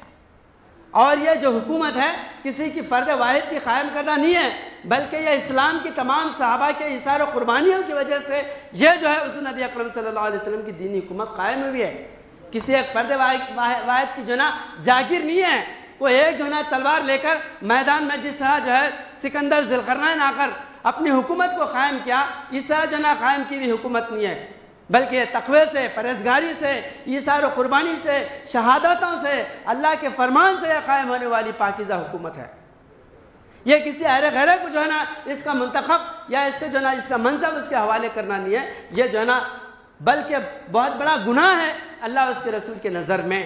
और ये जो हुकूमत है किसी की फ़र्द वाहिद की कायम करना नहीं है, बल्कि यह इस्लाम की तमाम सहाबा के इसार और कुर्बानियों की वजह से यह जो है उस नबी अकरम सल्लल्लाहु अलैहि वसल्लम की दीनी हुकूमत कायम हुई है। किसी एक फ़र्द वाहिद की जो ना जागिर नहीं है, कोई एक जो ना तलवार लेकर मैदान में जिस तरह जो है सिकंदर ज़ुल्क़रनैन आकर अपनी हुकूमत को कायम किया, इस तरह जो ना कायम की हुई हुकूमत नहीं है, बल्कि तक़वे से, परहेज़गारी से, ईसार और कुर्बानी से, शहादतों से, अल्लाह के फरमान से कायम होने वाली पाकीज़ा हुकूमत है। ये किसी अहरे गैरे को जो है ना इसका मुंतखब या इसके जो ना इसका मनसब उसके हवाले करना नहीं है, ये जो है ना बल्कि बहुत बड़ा गुनाह है अल्लाह उसके रसूल के नज़र में।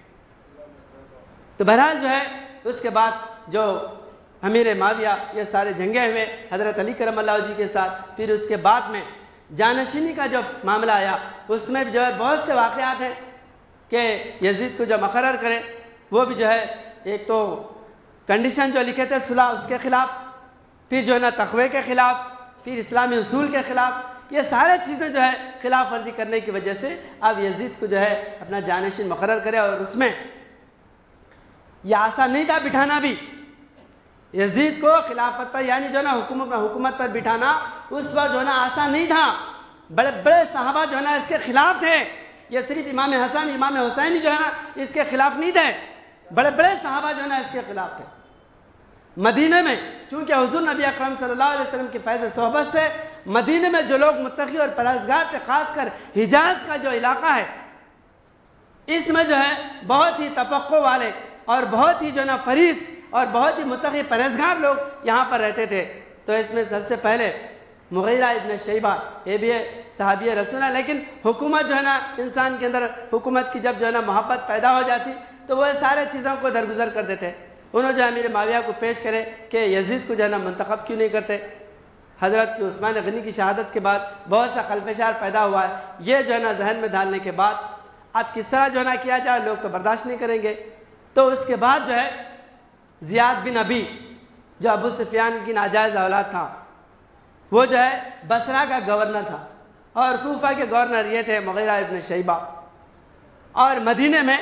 तो बहरहाल जो है उसके बाद जो अमीर माविया ये सारे जंगे हुए हज़रत अली करमल्लाहु वजहू के साथ, फिर उसके बाद में जानशीनी का जो मामला आया उसमें भी जो है बहुत से वाक़यात हैं कि यजीद को जो मुकर्रर करे, वो भी जो है एक तो कंडीशन जो लिखे थे सुलह उसके ख़िलाफ़, फिर जो है ना तक़वे के ख़िलाफ़, फिर इस्लामी उसूल के ख़िलाफ़, ये सारे चीज़ें जो है खिलाफ वर्जी करने की वजह से अब यजीद को जो है अपना जानशीन मुकर्रर करे। और उसमें यह आसान नहीं था बिठाना भी यजीद को खिलाफत पर, यानी जो है ना हुकूमत हुकूमत पर बिठाना उस वक्त जो है ना आसान नहीं था। बड़े बड़े सहाबा जो है ना इसके खिलाफ थे, ये सिर्फ इमाम हसन इमाम हुसैन जो है ना इसके खिलाफ नहीं थे, बड़े बड़े सहाबा जो है ना इसके खिलाफ थे। मदीने में चूँकि हुज़ूर नबी अकरम सल्लल्लाहु अलैहि वसल्लम की फैज़ सोहबत से मदीने में जो लोग मुत्तक़ी और परहेज़गार थे, ख़ासकर हिजाज़ का जो इलाका है इसमें जो है बहुत ही तफ़क्को वाले और बहुत ही जो है ना फरीस और बहुत ही मुत्तक़ी परहेज़गार लोग यहाँ पर रहते थे। तो इसमें सबसे पहले मुगीरा इब्न शैबा, ये भी सहाबी रसूल है, लेकिन हुकूमत जो है ना, इंसान के अंदर हुकूमत की जब जो है ना मोहब्बत पैदा हो जाती तो वह सारे चीज़ों को दरगुजर कर देते। उन्होंने जो है अमीर माविया को पेश करे कि यजीद को जो है ना मुंतखब क्यों नहीं करते। हज़रत उस्मान गनी की शहादत के बाद बहुत सा खलफशार पैदा हुआ है। ये जो है ना जहन में डालने के बाद अब किस तरह जो है ना किया जाए, लोग तो बर्दाश्त नहीं करेंगे। तो उसके बाद जो है ज़ियाद बिन अबी, जो अबू सुफियान की नाजायज़ औलाद था, वो जो है बसरा का गवर्नर था और कूफा के गवर्नर ये थे मुगीरा इब्न शैबा। और मदीने में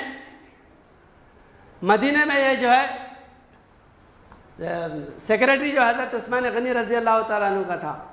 मदीने में ये जो है सेक्रेटरी जो हज़रत उस्मान गनी रज़ी अल्लाह तआला अन्हु का था,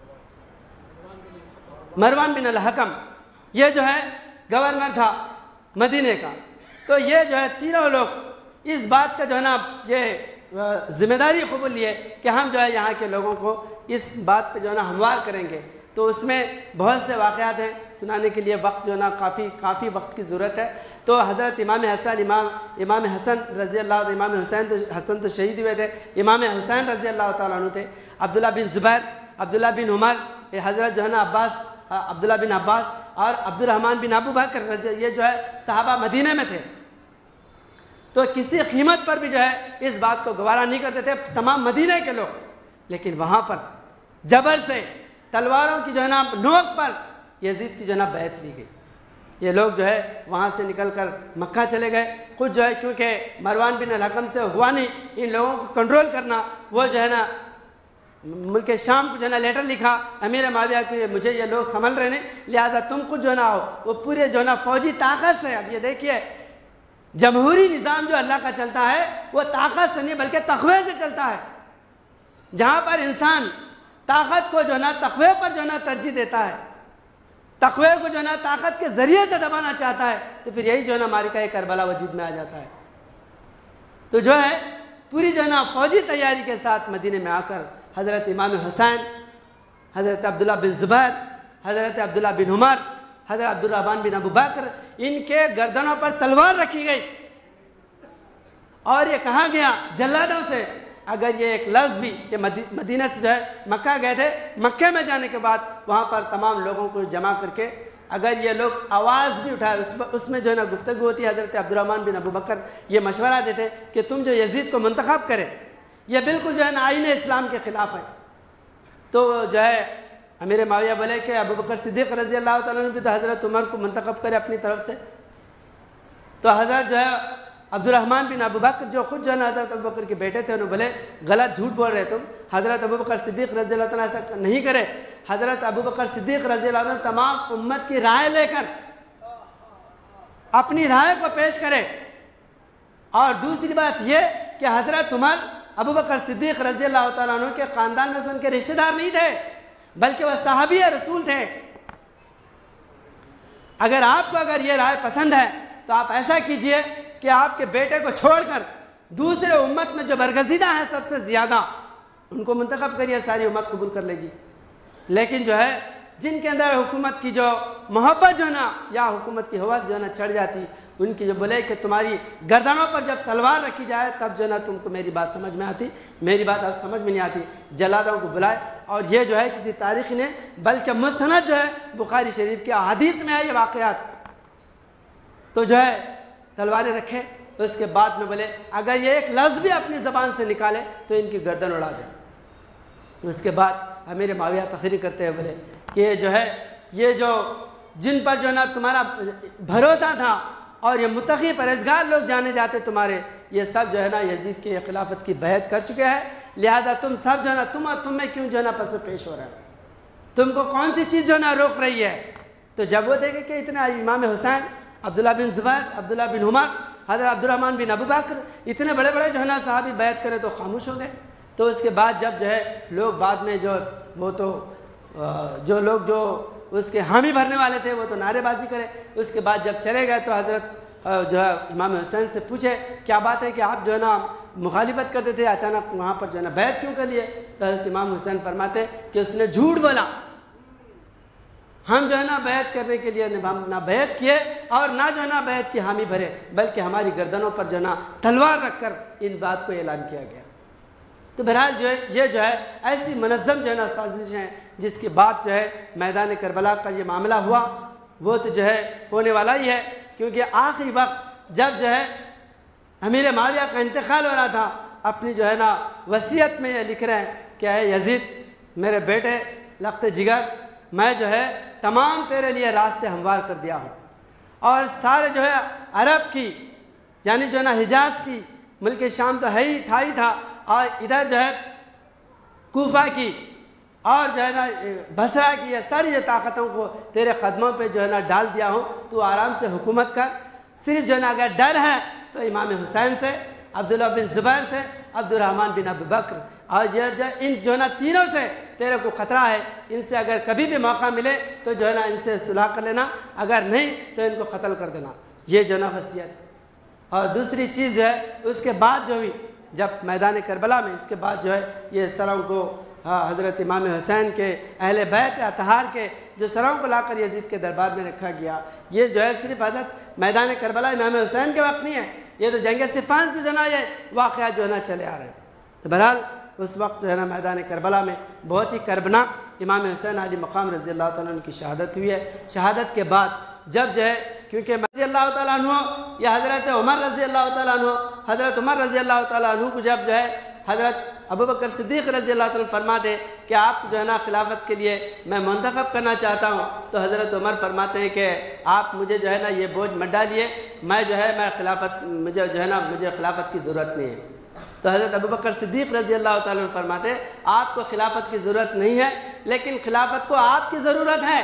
मरवान बिन अल हकम, ये जो है गवर्नर था मदीने का। तो ये जो है तीनों लोग इस बात का जो है ना ये जिम्मेदारी कबूल लिए कि हम जो है यहाँ के लोगों को इस बात पे जो है ना हमवार करेंगे। तो उसमें बहुत से वाक़यात हैं, सुनाने के लिए वक्त जो है ना काफ़ी काफ़ी वक्त की ज़रूरत है। तो हज़रत इमाम हसन इमाम इमाम हसन रज़ी अल्लाह, इमाम हुसैन तो हसन तो शहीद हुए थे, इमाम हुसैन रज़ी अल्लाह तआला अन्हु थे, अब्दुल्ला बिन ज़ुबैर, अब्दुल्ला बिन उमर, ये हज़रत जो है ना अब्बास, अब्दुल्ला बिन अब्बास और अब्दुर्रहमान बिन अबू बकर रज़ी, ये जो है सहाबा मदीने में थे। तो किसी कीमत पर भी जो है इस बात को गवारा नहीं करते थे तमाम मदीने के लोग। लेकिन वहाँ पर जबर से तलवारों की जो है ना नोक पर यजीद की जो है ना बैत ली गई। ये लोग जो है वहाँ से निकल कर मक्का चले गए। कुछ जो है क्योंकि मरवान बिन अल हकम से हुआ नहीं इन लोगों को कंट्रोल करना, वो जो है ना मुल्क शाम को जो है ना लेटर लिखा अमीर माविया कि मुझे ये लोग संभल रहे नहीं, लिहाजा तुम कुछ जो है ना आओ। वो पूरे जो है ना फौजी ताकत से, अब ये देखिए जमहूरी निज़ाम जो अल्लाह का चलता है वो ताकत से नहीं बल्कि तक़वे से चलता है। जहाँ पर इंसान ताकत को जो है ना तक़वे पर जो है ना तरजीह देता है, तक़वे को जो है ना ताकत के ज़रिए से दबाना चाहता है, तो फिर यही जो है ना मारिका करबला वजूद में आ जाता है। तो जो है पूरी जो है ना फौजी तैयारी के साथ मदीने में आकर हज़रत इमाम हुसैन, हज़रत अब्दुल्ला बिन ज़ुबैर, हज़रत अब्दुल्ला बिन उमर, हज़रत अब्दुर्रहमान बिन अबू बकर, इनके गर्दनों पर तलवार रखी गई और ये कहा गया जल्लादों से अगर ये एक लफ्ज़ भी ये मदीना से जो है मक्का गए थे, मक्के में जाने के बाद वहाँ पर तमाम लोगों को जमा करके अगर ये लोग आवाज़ भी उठाए उस, उसमें जो है ना गुफ्तगू होती है। हज़रत अब्दुर्रहमान बिन अबू बकर ये मशवरा देते कि तुम जो यजीद को मुंतखब करे, ये बिल्कुल जो है ना आईन इस्लाम के ख़िलाफ़ है। तो जो है अमीर माविया बोले कि अबू बकर सिद्दीक़ रज़ी अल्लाह तआला अन्हु भी तो हज़रत उमर को मुंतखब करे अपनी तरफ से। तो हज़रत जो है अब्दुर्रहमान बिन अबू बकर जो खुद जो है ना हज़रत अबू बकर के बेटे थे, उन्होंने बोले गलत झूठ बोल रहे तुम, हज़रत अबू बकर सिद्दीक़ रज़ी अल्लाह तआला ऐसा नहीं करे। हज़रत अबू बकर सिद्दीक़ रज़ी अल्लाह तआला तमाम उम्मत की राय लेकर अपनी राय को पेश करे। और दूसरी बात ये कि हज़रत उमर अबू बकर सिद्दीक़ रज़ी अल्लाह तआला अन्हु के ख़ानदान में से उनके रिश्तेदार नहीं थे बल्कि वह सहाबी रसूल थे। अगर आपको अगर ये राय पसंद है तो आप ऐसा कीजिए कि आपके बेटे को छोड़कर दूसरे उम्मत में जो बरगज़ीदा है सबसे ज़्यादा उनको मुंतखब करिए, सारी उम्मत कबूल कर लेगी। लेकिन जो है जिनके अंदर हुकूमत की जो मोहब्बत जो है ना या हुकूमत की हवस जो है ना चढ़ जाती, उनकी जो बोले कि तुम्हारी गर्दनों पर जब तलवार रखी जाए तब जो है ना तुमको मेरी बात समझ में आती, मेरी बात अब समझ में नहीं आती, जल्लादों को बुलाए। और ये जो है किसी तारीख़ ने बल्कि मुस्नद जो है बुखारी शरीफ के अहादीस में है ये वाक़यात। तो जो है तलवारें रखे, तो इसके बाद में बोले अगर ये एक लफ्ज़ भी अपनी ज़बान से निकाले तो इनकी गर्दन उड़ा दे। उसके बाद अमीर माविया तकरीर करते हैं बोले कि ये जो है ये जो जिन पर जो है ना तुम्हारा भरोसा था और ये मुत्तकी परहेज़गार लोग जाने जाते तुम्हारे, ये सब जो है ना यजीद के खिलाफत की बैत कर चुके हैं, लिहाजा तुम सब जो है ना तुम और तुम में क्यों जो है ना पसो पेश हो रहा है, तुमको कौन सी चीज़ जो है ना रोक रही है। तो जब वो देखे कि इतने इमाम हुसैन, अब्दुल्ला बिन ज़ुबैर, अब्दुल्ला बिन उमर, हज़रत अब्दुर्रहमान बिन अबू बकर इतने बड़े बड़े जो है ना साहबी बैत करे तो खामोश हो गए। तो उसके बाद जब जो है लोग बाद में जो वो तो जो लोग जो उसके हामी भरने वाले थे वो तो नारेबाजी करे। उसके बाद जब चले गए तो हज़रत जो है इमाम हुसैन से पूछे क्या बात है कि आप जो है ना मुखालिफत करते थे, अचानक वहाँ पर जो है ना बैत क्यों कर लिए। तो हज़रत इमाम हुसैन फरमाते कि उसने झूठ बोला, हम जो है ना बैत करने के लिए ना बैत किए और ना जो है ना बैत की हामी भरे, बल्कि हमारी गर्दनों पर जो है ना तलवार रखकर इन बात को ऐलान किया गया। तो बहरहाल जो है ये जो है ऐसी मनज़्ज़म जो है ना साजिश हैं जिसकी बात जो है मैदान करबला का ये मामला हुआ वो तो जो है होने वाला ही है, क्योंकि आखिरी वक्त जब जो है अमीर माविया का इंतकाल हो रहा था, अपनी जो है ना वसीयत में ये लिख रहे हैं क्या है, यजीद मेरे बेटे लख्त जिगर, मैं जो है तमाम तेरे लिए रास्ते हमवार कर दिया हूँ, और सारे जो है अरब की यानी जो है ना हिजाज की, मुल्क शाम तो है ही था ही था, और इधर जो है कूफा की और जो है ना बसरा की, ये सारी जो ताकतों को तेरे कदमों पे जो है ना डाल दिया हूँ, तू आराम से हुकूमत कर। सिर्फ जो है ना अगर डर है तो इमाम हुसैन से, अब्दुल्ला बिन ज़ुबैर से, अब्दुर्रहमान बिन अबू बकर, और ये जो इन जो है ना तीनों से तेरे को ख़तरा है, इनसे अगर कभी भी मौका मिले तो जो है ना इनसे सुलह कर लेना, अगर नहीं तो इनको कत्ल कर देना। ये जो है ना वसीयत। और दूसरी चीज़ जो है उसके बाद जो हुई जब मैदान करबला में, इसके बाद जो है ये सरों को हाँ हज़रत इमाम हुसैन के अहले बैत अतहार के जो सरों को लाकर यजीद के दरबार में रखा गया, ये जो है सिर्फ हज़रत मैदान करबला इमाम हुसैन के वक्त नहीं है, ये तो जंग सिफ़ान से जो ना ये वाक़या जो है ना चले आ रहे हैं। तो बहरहाल उस वक्त जो है ना मैदान करबला में बहुत ही कर्बनाक इमाम हुसैन अली मकाम रज़ी अल्लाह तआला अन्हु की शहादत हुई है। शहादत के बाद जब जो है क्योंकि रज़ी अल्लाह तआला अन्हु या हज़रत उमर रज़ी अल्लाह तआला अन्हु, हज़रत उमर रज़ी अल्लाह तआला अन्हु को जब जो है हज़रत अबू बकर सिद्दीक़ रज़ी अल्लाह तआला फरमाते कि आप जो है ना खिलाफत के लिए मैं मुंतखब करना चाहता हूँ, तो हज़रत उमर फरमाते हैं कि आप मुझे जो है ना ये बोझ मत डालिए, मैं जो है मैं खिलाफत मुझे जो है ना मुझे खिलाफत की ज़रूरत नहीं है। तो हज़रत अबू बकर सिद्दीक़ रज़ी अल्लाह तआला फरमाते आपको खिलाफत की ज़रूरत नहीं है, लेकिन खिलाफत को आपकी ज़रूरत है।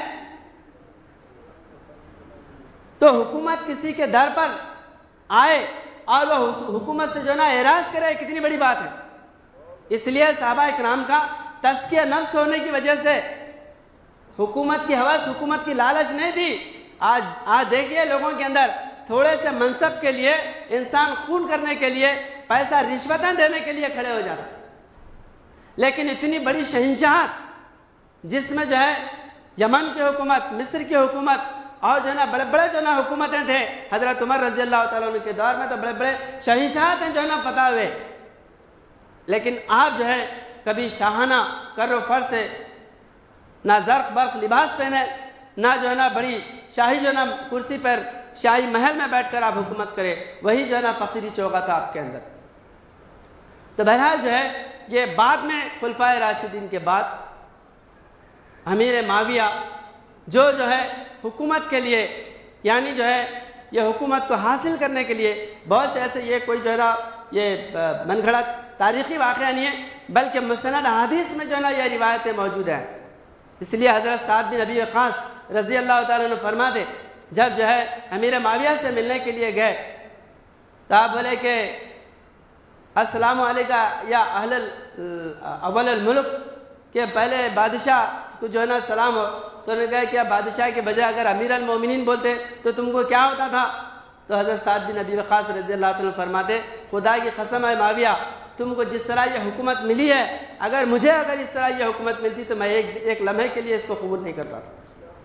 तो हुकूमत किसी के दर पर आए और वह हुकूमत से जो है ना एराज़ करे, कितनी बड़ी बात है। इसलिए सहाबा इकराम का तज़किया नफ्स होने की वजह से हुकूमत की हवस, हुकूमत की लालच नहीं थी। आज आज देखिए लोगों के अंदर थोड़े से मनसब के लिए इंसान खून करने के लिए, पैसा रिश्वतें देने के लिए खड़े हो जाता, लेकिन इतनी बड़ी शहंशाहत जिसमें जो है यमन की हुकूमत, मिस्र की हुकूमत और जो है ना बड़े बड़े जो ना हुकूमतें थे, हज़रत उमर रज़ी अल्लाह तआला अन्हु के दौर में तो बड़े बड़े शहंशाहत हैं जो है ना पता हुए, लेकिन आप जो है कभी शाहाना कर्रो फर से ना ज़र्क बर्क लिबास पहने, ना जो है ना बड़ी शाही जो है ना कुर्सी पर शाही महल में बैठकर आप हुकूमत करें, वही जो है ना फ़कीरी चौका था आपके अंदर। तो बहरहाल जो है ये बाद में खुलफाए राशिदीन के बाद अमीर माविया जो जो है हुकूमत के लिए यानी जो है ये हुकूमत को हासिल करने के लिए बहुत से ऐसे, ये कोई जो है ना ये मनगढ़ंत तारीख़ी वाक़या नहीं है, बल्कि मुसनद हदीस में जो है ना ये रिवायतें मौजूद हैं। इसलिए हज़रत साद बिन अबी वक़ास रज़ी अल्लाह तआला अन्हु फरमाते जब जो है अमीर माविया से मिलने के लिए गए तो आप बोले कि अस्सलामु अलैका या अहलल अव्वलल मुल्क, के पहले बादशाह को जो है ना सलाम हो। तो उन्होंने कहा कि बादशाह के बजाय अगर अमीर अल मोमिनीन बोलते तो तुमको क्या होता था। तो हज़रत साद बिन अबी वक़ास रज़ी अल्लाह तआला फरमाते खुदा की कसम है माविया, तुमको जिस तरह ये हुकूमत मिली है, अगर मुझे अगर इस तरह ये हुकूमत मिलती तो मैं एक एक लम्हे के लिए इसको कबूल नहीं करता था।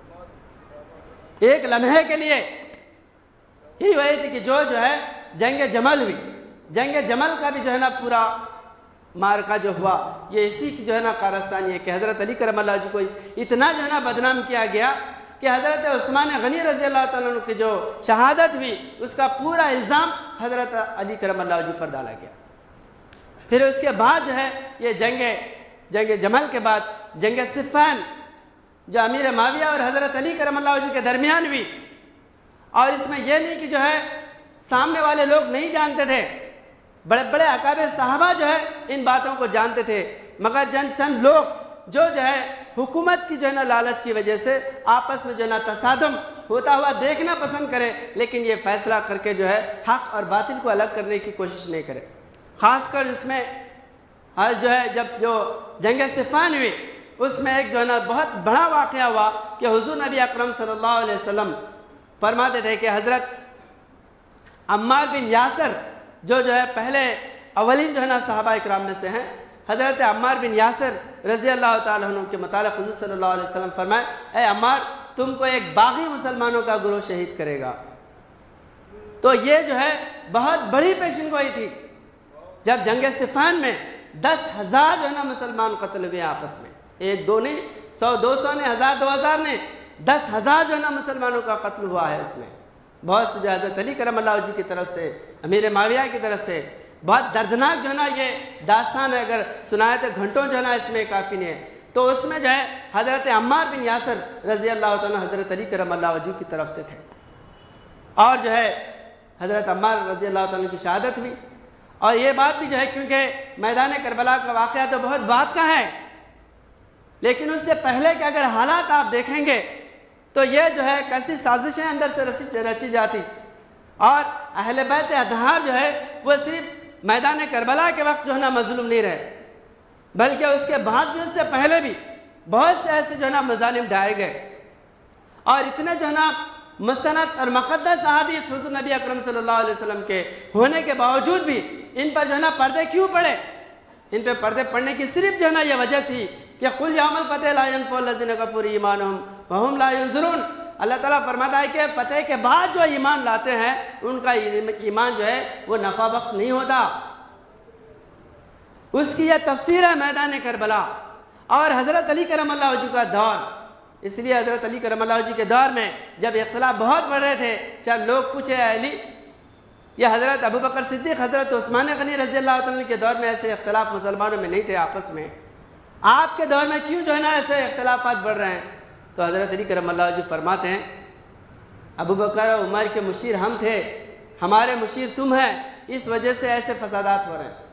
एक लम्हे के लिए ही वही थी कि जो जो है जंग जमल हुई, जंग जमल का भी जो है ना पूरा मार्का जो हुआ ये इसी की जो है ना कारस्तानी है कि हज़रत अली करमल्लाहु वजहहू को इतना जो है ना बदनाम किया गया कि हज़रत उस्मान गनी रज़ी अल्लाह तआला अन्हु की जो शहादत हुई उसका पूरा इल्ज़ाम हज़रत अली करमल्लाहु वजहहू पर डाला गया। फिर उसके बाद जो है ये जंग जंग जमल के बाद जंग सिफ़ान जो अमीर माविया और हज़रत अली करमल्लाहु वजहहू के दरमियान हुई, और इसमें यह नहीं कि जो है सामने वाले लोग नहीं जानते थे, बड़े बड़े अकाबे साहबा जो है इन बातों को जानते थे, मगर जन चंद लोग जो जो है हुकूमत की जो है ना लालच की वजह से आपस में जो है ना तसादम होता हुआ देखना पसंद करे, लेकिन ये फैसला करके जो है हक और बातिल को अलग करने की कोशिश नहीं करे। ख़ासकर इसमें आज जो है जब जो जंग सिफ़ान हुई उसमें एक जो है ना बहुत बड़ा वाक़या हुआ कि हुज़ूर नबी अकरम सल्लल्लाहु अलैहि वसल्लम फरमाते थे कि हज़रत अम्मार बिन यासर जो जो है पहले अवलिन जो है ना सहाबा इकराम में से हैं, हज़रत अम्मार बिन यासर रज़ी अल्लाह तआला अन्हु के मुतालिक़ हुज़ूर सल्लल्लाहु अलैहि वसल्लम फरमाए, ए अम्मार तुमको एक बागी मुसलमानों का गुरोह शहीद करेगा। तो ये जो है बहुत बड़ी पेशन गोई थी जब जंग सिफ़ान में दस हज़ार जो है ना मुसलमान कत्ल हुए आपस में एक दो नहीं, सौ दो सौ ने, हज़ार दो हज़ार ने, दस हज़ार जो है ना मुसलमानों का कत्ल हुआ है उसमें। बहुत से हज़रत अली करम अल्लाह वजह की तरफ से, अमीर माविया की तरफ से। बहुत दर्दनाक जो है ना ये दास्तान है, अगर सुनाए तो घंटों जो है ना इसमें काफ़ी नहीं है। तो उसमें जो है हज़रत अम्मार बिन यासर रज़ी अल्लाह तआला हज़रत अली करम अल्लाह वजह की तरफ से थे, और जो है हज़रत अम्मार रज़ी अल्लाह तआला की शहादत हुई। और ये बात भी जो है, क्योंकि मैदान करबला का वाक़या तो बहुत बात का है, लेकिन उससे पहले के अगर हालात आप देखेंगे तो ये जो है कैसी साजिशें अंदर से रची रची जाती। और अहले बैत अतहार जो है वो सिर्फ मैदान करबला के वक्त जो है ना मजलूम नहीं रहे, बल्कि उसके बाद भी, उससे पहले भी बहुत से ऐसे जो है ना मजालिम ढाए गए। और इतने जो है ना मुस्तनद और मुक़द्दस अहादीस हुज़ूर नबी अकरम सल्लल्लाहु अलैहि वसल्लम के होने के बावजूद भी इन पर जो है ना पर्दे क्यों पड़े? इन पर पर्दे पड़ने की सिर्फ जो है ना ये वजह थी कि कुल यौमल फतह ला यनफ़उ लज़ीना कफ़रू ईमानुहुम व हुम ला युनज़रून। अल्लाह ताला फरमाता है कि फतह के बाद जो ईमान लाते हैं उनका ईमान जो है वो नफ़ा बख्श नहीं होता। उसकी यह तफसीर है मैदान करबला और हज़रत अली करम अल्लाह वजह का दौर। इसलिए हज़रत अली करम अल्लाह वजह के दौर में जब इख्तिलाफ बहुत बढ़ रहे थे, चाहे लोग पूछे अली या हज़रत अबू बकर सिद्दीक़, हज़रत उस्मान गनी रज़ी अल्लाह तआला के दौर में ऐसे इख्तिलाफ मुसलमानों में नहीं थे आपस में, आपके दौर में क्यों जो है ना ऐसे इख्तिलाफात बढ़ रहे हैं? तो हज़रत अली करम अल्लाह वजह फरमाते हैं, अबू बकर और उमर के मुशीर हम थे, हमारे मुशीर तुम हैं, इस वजह से ऐसे फसादात हो रहे हैं।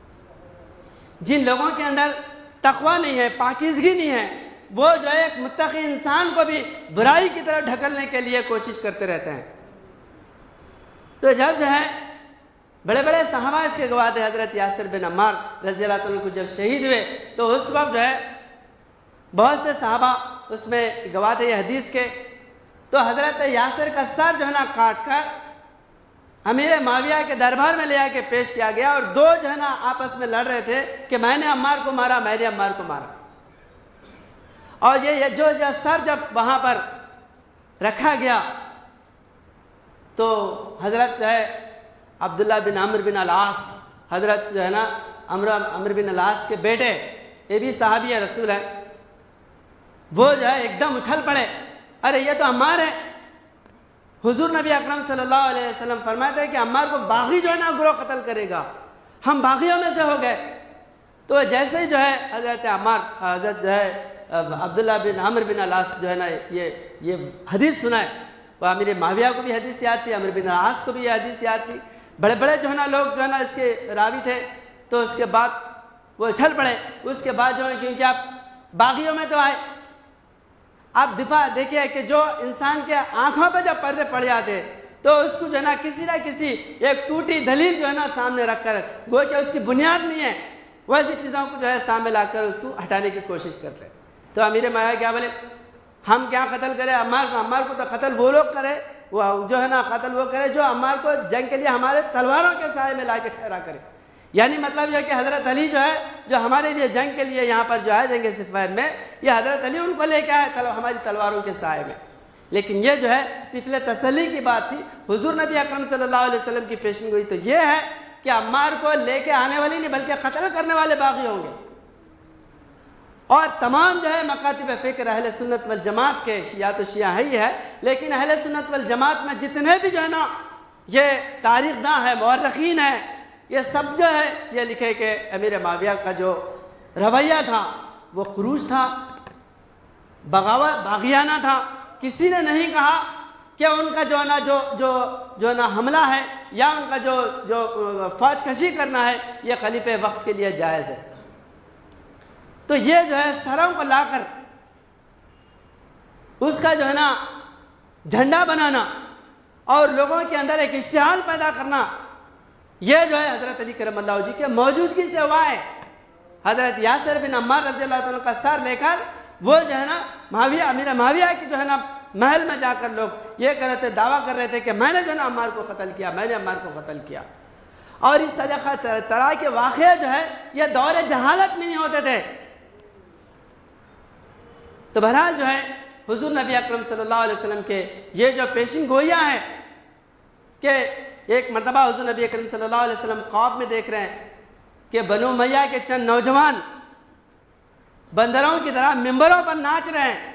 जिन लोगों के अंदर तकवा नहीं है, पाकीज़गी नहीं है, वो जो है एक मुत्तकी इंसान को भी बुराई की तरफ ढकलने के लिए कोशिश करते रहते हैं। तो जब जो है बड़े बड़े सहाबा इसके गवाह थे, हज़रत यासिर बिन अम्मार रज़ी अल्लाह तआला को जब शहीद हुए तो उस वक्त जो है बहुत से सहाबा उसमें गवाह थे ये हदीस के। तो हज़रत यासिर का सर जो है ना काट कर अमीर माविया के दरबार में ले आके पेश किया गया, और दो जो है ना आपस में लड़ रहे थे कि मैंने अम्मार को मारा, मैंने अम्मार को मारा। और ये, ये जो, जो सर जब वहाँ पर रखा गया तो हज़रत जो है अब्दुल्ला बिन अमर बिन अल-आस, हज़रत जो है ना अमर अमर बिन अल-आस के बेटे, ये भी सहाबी है, रसूल है, वो जो है एकदम उछल पड़े, अरे ये तो अम्मार है। हुजूर नबी अकरम सल्लल्लाहु अलैहि वसल्लम फरमाते हैं कि अम्मार को बागी जो है ना गिरोह कत्ल करेगा, हम बागियों में से हो गए। तो जैसे ही जो है हज़रत अम्मार, हज़रत जो है अब्दुल्ला बिन अमर बिन अल-आस जो है ना ये ये हदीस सुनाए, वह अमीर माविया को भी हदीस याद थी, अमर बिन अल-आस को भी ये हदीस याद थी, बड़े बड़े जो है ना लोग जो है ना इसके रावी थे। तो उसके बाद वो उछल पड़े। उसके बाद जो है, क्योंकि आप बागियों में तो आए, आप दिफा देखिए कि जो इंसान के आंखों पे जब पर्दे पड़ जाते तो उसको जो है ना किसी ना किसी एक टूटी दलील जो है ना सामने रखकर, वो कि उसकी बुनियाद नहीं है, वैसी चीज़ों को जो है सामने लाकर उसको हटाने की कोशिश करते। तो अमीर माया क्या बोले, हम क्या कत्ल करें अम्मार को? अम्मार को तो कत्ल वो लोग करे, वो जो है ना कत्ल वो करे जो अम्मार को जंग के लिए हमारे तलवारों के साए में ला के ठहरा करे। यानी मतलब यह कि हज़रत अली जो है जो हमारे लिए जंग के लिए यहाँ पर जो है जंग सिफ़ैन में, ये हज़रत अली उनको लेके आए तल, हमारी तलवारों के साए में। लेकिन ये जो है तिफले तसल्ली की बात थी, हुजूर नबी अकरम सल्लल्लाहु अलैहि वसल्लम की पेशन गोई तो ये है कि अम्मार को लेके आने वाली नहीं बल्कि कत्ल करने वाले बागी होंगे। और तमाम जो है मकातिब फ़िक्र अहले सुन्नत वल जमात के, शिया तो शिया है ही है, लेकिन अहले सुन्नत वल जमात में जितने भी जो है ना ये तारीख़दां है, मौरख़ीन है, ये सब जो है ये लिखे कि अमीर माविया का जो रवैया था वो खुरूज था, बगावत बागियाना था। किसी ने नहीं कहा कि उनका जो है ना जो जो जो ना हमला है या उनका जो जो फौज कशी करना है ये खलीफे वक्त के लिए जायज़ है। तो ये जो है सरों को लाकर उसका जो है ना झंडा बनाना और लोगों के अंदर एक इश्तिहाल पैदा करना, ये जो है हज़रत अली करम अल्लाह वजह की मौजूदगी से हुआ है। हज़रत यासिर बिन अम्मार रज़ी अल्लाह तआला का सर लेकर वो जो है ना माविया, अमीर माविया की जो है ना महल में जाकर लोग ये कर रहे थे, दावा कर रहे थे कि मैंने जो है ना अम्मार को कत्ल किया, मैंने अम्मार को कत्ल किया। और इस तरह तरह के वाक़े जो है ये दौर जहालत में नहीं होते थे। तो बहरहाल जो है हुजूर नबी अकरम सल्लल्लाहु अलैहि वसल्लम के ये जो पेशिन गोइयाँ हैं कि एक मरतबा हुजूर नबी अकरम सल्लल्लाहु अलैहि वसल्लम ख्वाब में देख रहे हैं कि बनु उमय्या के चंद नौजवान बंदरों की तरह मिंबरों पर नाच रहे हैं।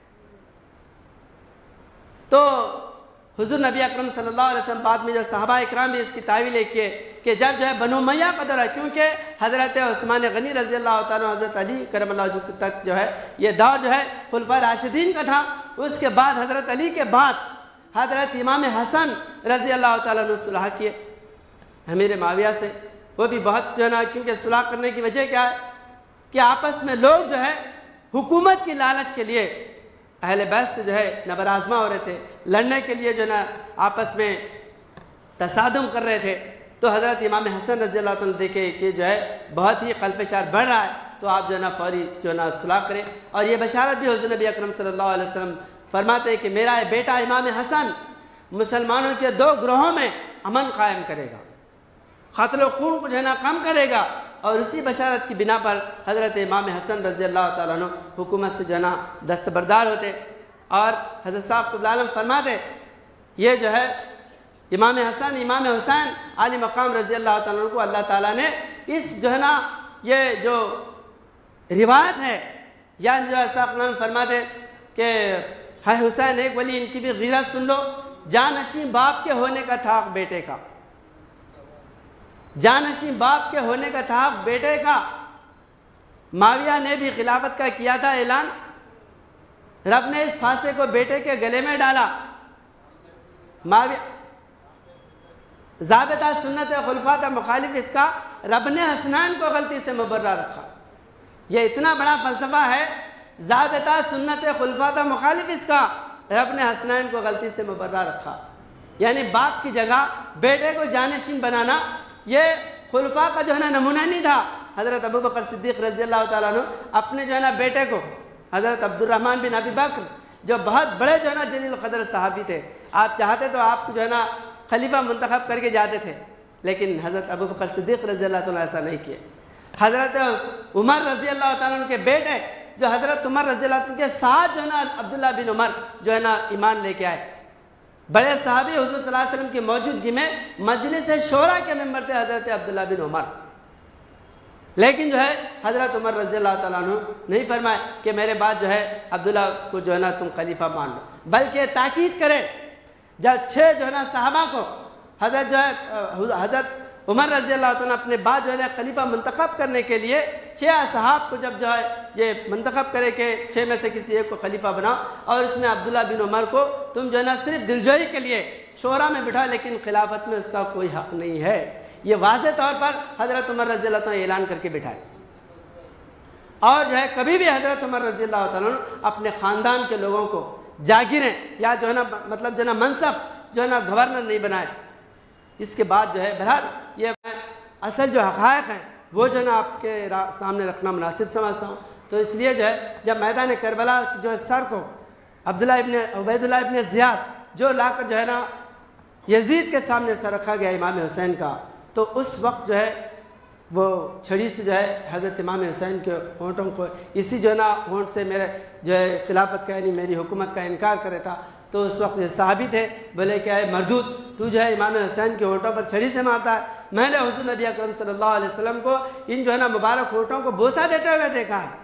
तो हुजूर नबी अकरम सल्लल्लाहु अलैहि वसल्लम बाद में जो सहाबा इकराम भी इसकी तावील किए कि जब जो है बनु उमय्या का दौर है, क्योंकि हज़रत उस्मान गनी रज़ी अल्लाह तआला हज़रत अली करमल्लाहु वजहहु तक जो है ये दौर जो है खुलफा राशिदीन का था। उसके बाद हज़रत अली के बाद हज़रत इमाम हसन रज़ी अल्लाह तआला ने सुलह किए अमीर माविया से। वो भी बहुत जो है ना, क्योंकि सुलह करने की वजह क्या है कि आपस में लोग जो है हुकूमत की लालच के लिए अहले बैत से जो है नबराजमा हो रहे थे, लड़ने के लिए जो है ना आपस में तसादुम कर रहे थे। तो हज़रत इमाम हसन रज़ी अल्लाह तआला देखे कि जो है बहुत ही ख़ल्फ़शार बढ़ रहा है, तो आप जो है ना फौरी जो है ना सुलह करें। और ये बशारत भी हुज़ूर नबी अकरम सल्लल्लाहु अलैहि वसल्लम फरमाते हैं कि मेरा बेटा इमाम हसन मुसलमानों के दो ग्रोहों में अमन कायम करेगा, क़त्ल खून को जो है ना कम करेगा। और उसी बशारत की बिना पर हज़रत इमाम हसन रज़ी अल्लाह तआला अन्हु हुकूमत से जो है ना दस्तबरदार होते। और हज़रत साहब क़िबला आलम फरमाते ये जो है इमाम हसन इमाम हुसैन आली मकाम रज़ी अल्लाह तआला अन्हु को अल्लाह ताला ने इस जो है ना ये जो रिवायत है या जो है साहब फरमाते कि है हुसैन एक वली, इनकी भी ग़ीरत सुन लो। जानशीं बाप के होने का था बेटे का, जानशीं बाप के होने का था बेटे का। माविया ने भी खिलाफत का किया था ऐलान, रब ने इस फांसे को बेटे के गले में डाला। माविया ज़ाबिता सुन्नत खुलफा का मुखालिफ इसका रब ने हसनैन को गलती से मुबर्रा रखा। यह इतना बड़ा फलसफा है, ज़ाबिता सुन्नत खुलफा का मुखालिफ इसका रब ने हसनैन को गलती से मुबर्रा रखा। यानी बाप की जगह बेटे को जानशीन बनाना ये खुलफा का जो है ना नमूना नहीं था। हज़रत अबू बकर सिद्दीक़ रज़ी अल्लाह तआला अन्हु अपने जो है ना बेटे को हज़रत अब्दुर्रहमान बिन अबी बकर जो बहुत बड़े जो है ना जलील क़दर सहाबी थे, आप चाहते तो आपको जो है ना खलीफा मुंतखब करके जाते थे, लेकिन हज़रत अबू बकर सिद्दीक़ रज़ी अल्लाह तआला ऐसा नहीं किए। हज़रत उमर रज़ी अल्लाह तआला अन्हु के बेटे जो हज़रत उमर रज़ी अल्लाह तआला के साथ जो है ना अब्दुल्ला बिन उमर जो है ना ईमान लेके आए। बड़े सहाबी हुज़ूर सल्लल्लाहु अलैहि वसल्लम की मौजूदगी में मजलिस शोरा के मेंबर थे हज़रत अब्दुल्ला बिन उमर, लेकिन जो है हज़रत उमर रज़ी अल्लाह तआला अन्हु नहीं फरमाए कि मेरे बाद जो है अब्दुल्ला को जो है ना तुम खलीफा मान लो, बल्कि ताकीद करें जब छः जो है ना सहाबा को हज़रत जो है हज़रत उमर रज़ी अल्लाह तआला अपने बाद जो है ना खलीफा मुंतखब करने के लिए छः असहाब को जब जो है ये मुंतखब करे कि छः में से किसी एक को खलीफा बनाओ, और उसमें अब्दुल्ला बिन उमर को तुम जो है ना सिर्फ दिलजोई के लिए शोरा में बिठा, लेकिन खिलाफत में उसका कोई हक़ नहीं है। ये वाज़े तौर पर हज़रत उमर रज़ी अल्लाह तआला ऐलान करके बिठाए। और जो है कभी भी हज़रत उमर रज़ी अल्लाह तआला अपने ख़ानदान के लोगों को जागीरें या जो है ना मतलब जो है ना मनसब जो है ना गवर्नर नहीं बनाए। इसके बाद जो है बहरहाल ये असल जो हक़ाइक़ हैं वो जो है ना आपके सामने रखना मुनासिब समझता हूँ। तो इसलिए जो है जब मैदान करबला जो है सर को Abdullah ibn Ubaidullah ibn Ziyad जो लाकर जो है ना यजीद के सामने सर रखा गया इमाम हुसैन का, तो उस वक्त जो है वो छड़ी से जो है हज़रत इमाम हुसैन के होंठों को इसी जो है ना होंठ से मेरे जो है खिलाफत का यानी मेरी हुकूमत का इनकार करे था। तो उस वक्त ये साहबी थे, बोले क्या है मरदूद, तू जो है इमाम हुसैन के होंठों पर छड़ी से मारता है। मैंने हुज़ूर नबी अकरम सल्लल्लाहु अलैहि वसल्लम को इन जो है ना मुबारक होंठों को बोसा देते हुए देखा है।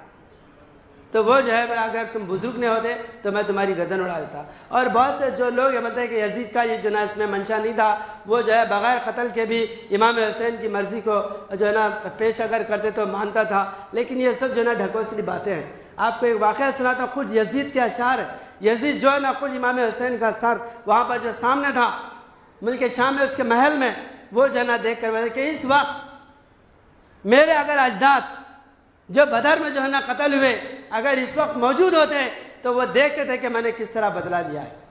तो वो जो है अगर तुम बुजुर्ग नहीं होते तो मैं तुम्हारी गर्दन उड़ा देता। और बहुत से जो लोग ये बोलते हैं कि यजीद का ये जो ना इसमें मंशा नहीं था, वो जो है बग़ैर क़त्ल के भी इमाम हुसैन की मर्ज़ी को जो है ना पेश अगर करते तो मानता था, लेकिन ये सब जो है ना ढकोसली बातें हैं। आपको एक वाक़या सुनाता हूँ, खुद यजीद के अशार है। यजीद जो है ना खुद इमाम हुसैन का सर वहाँ पर जो सामने था मुल्क शाम में उसके महल में, वो जो है ना देख कर बोले कि इस वक्त मेरे अगर अजदाद जो बदर में जो है ना कत्ल हुए अगर इस वक्त मौजूद होते तो वो देखते थे कि मैंने किस तरह बदला दिया है।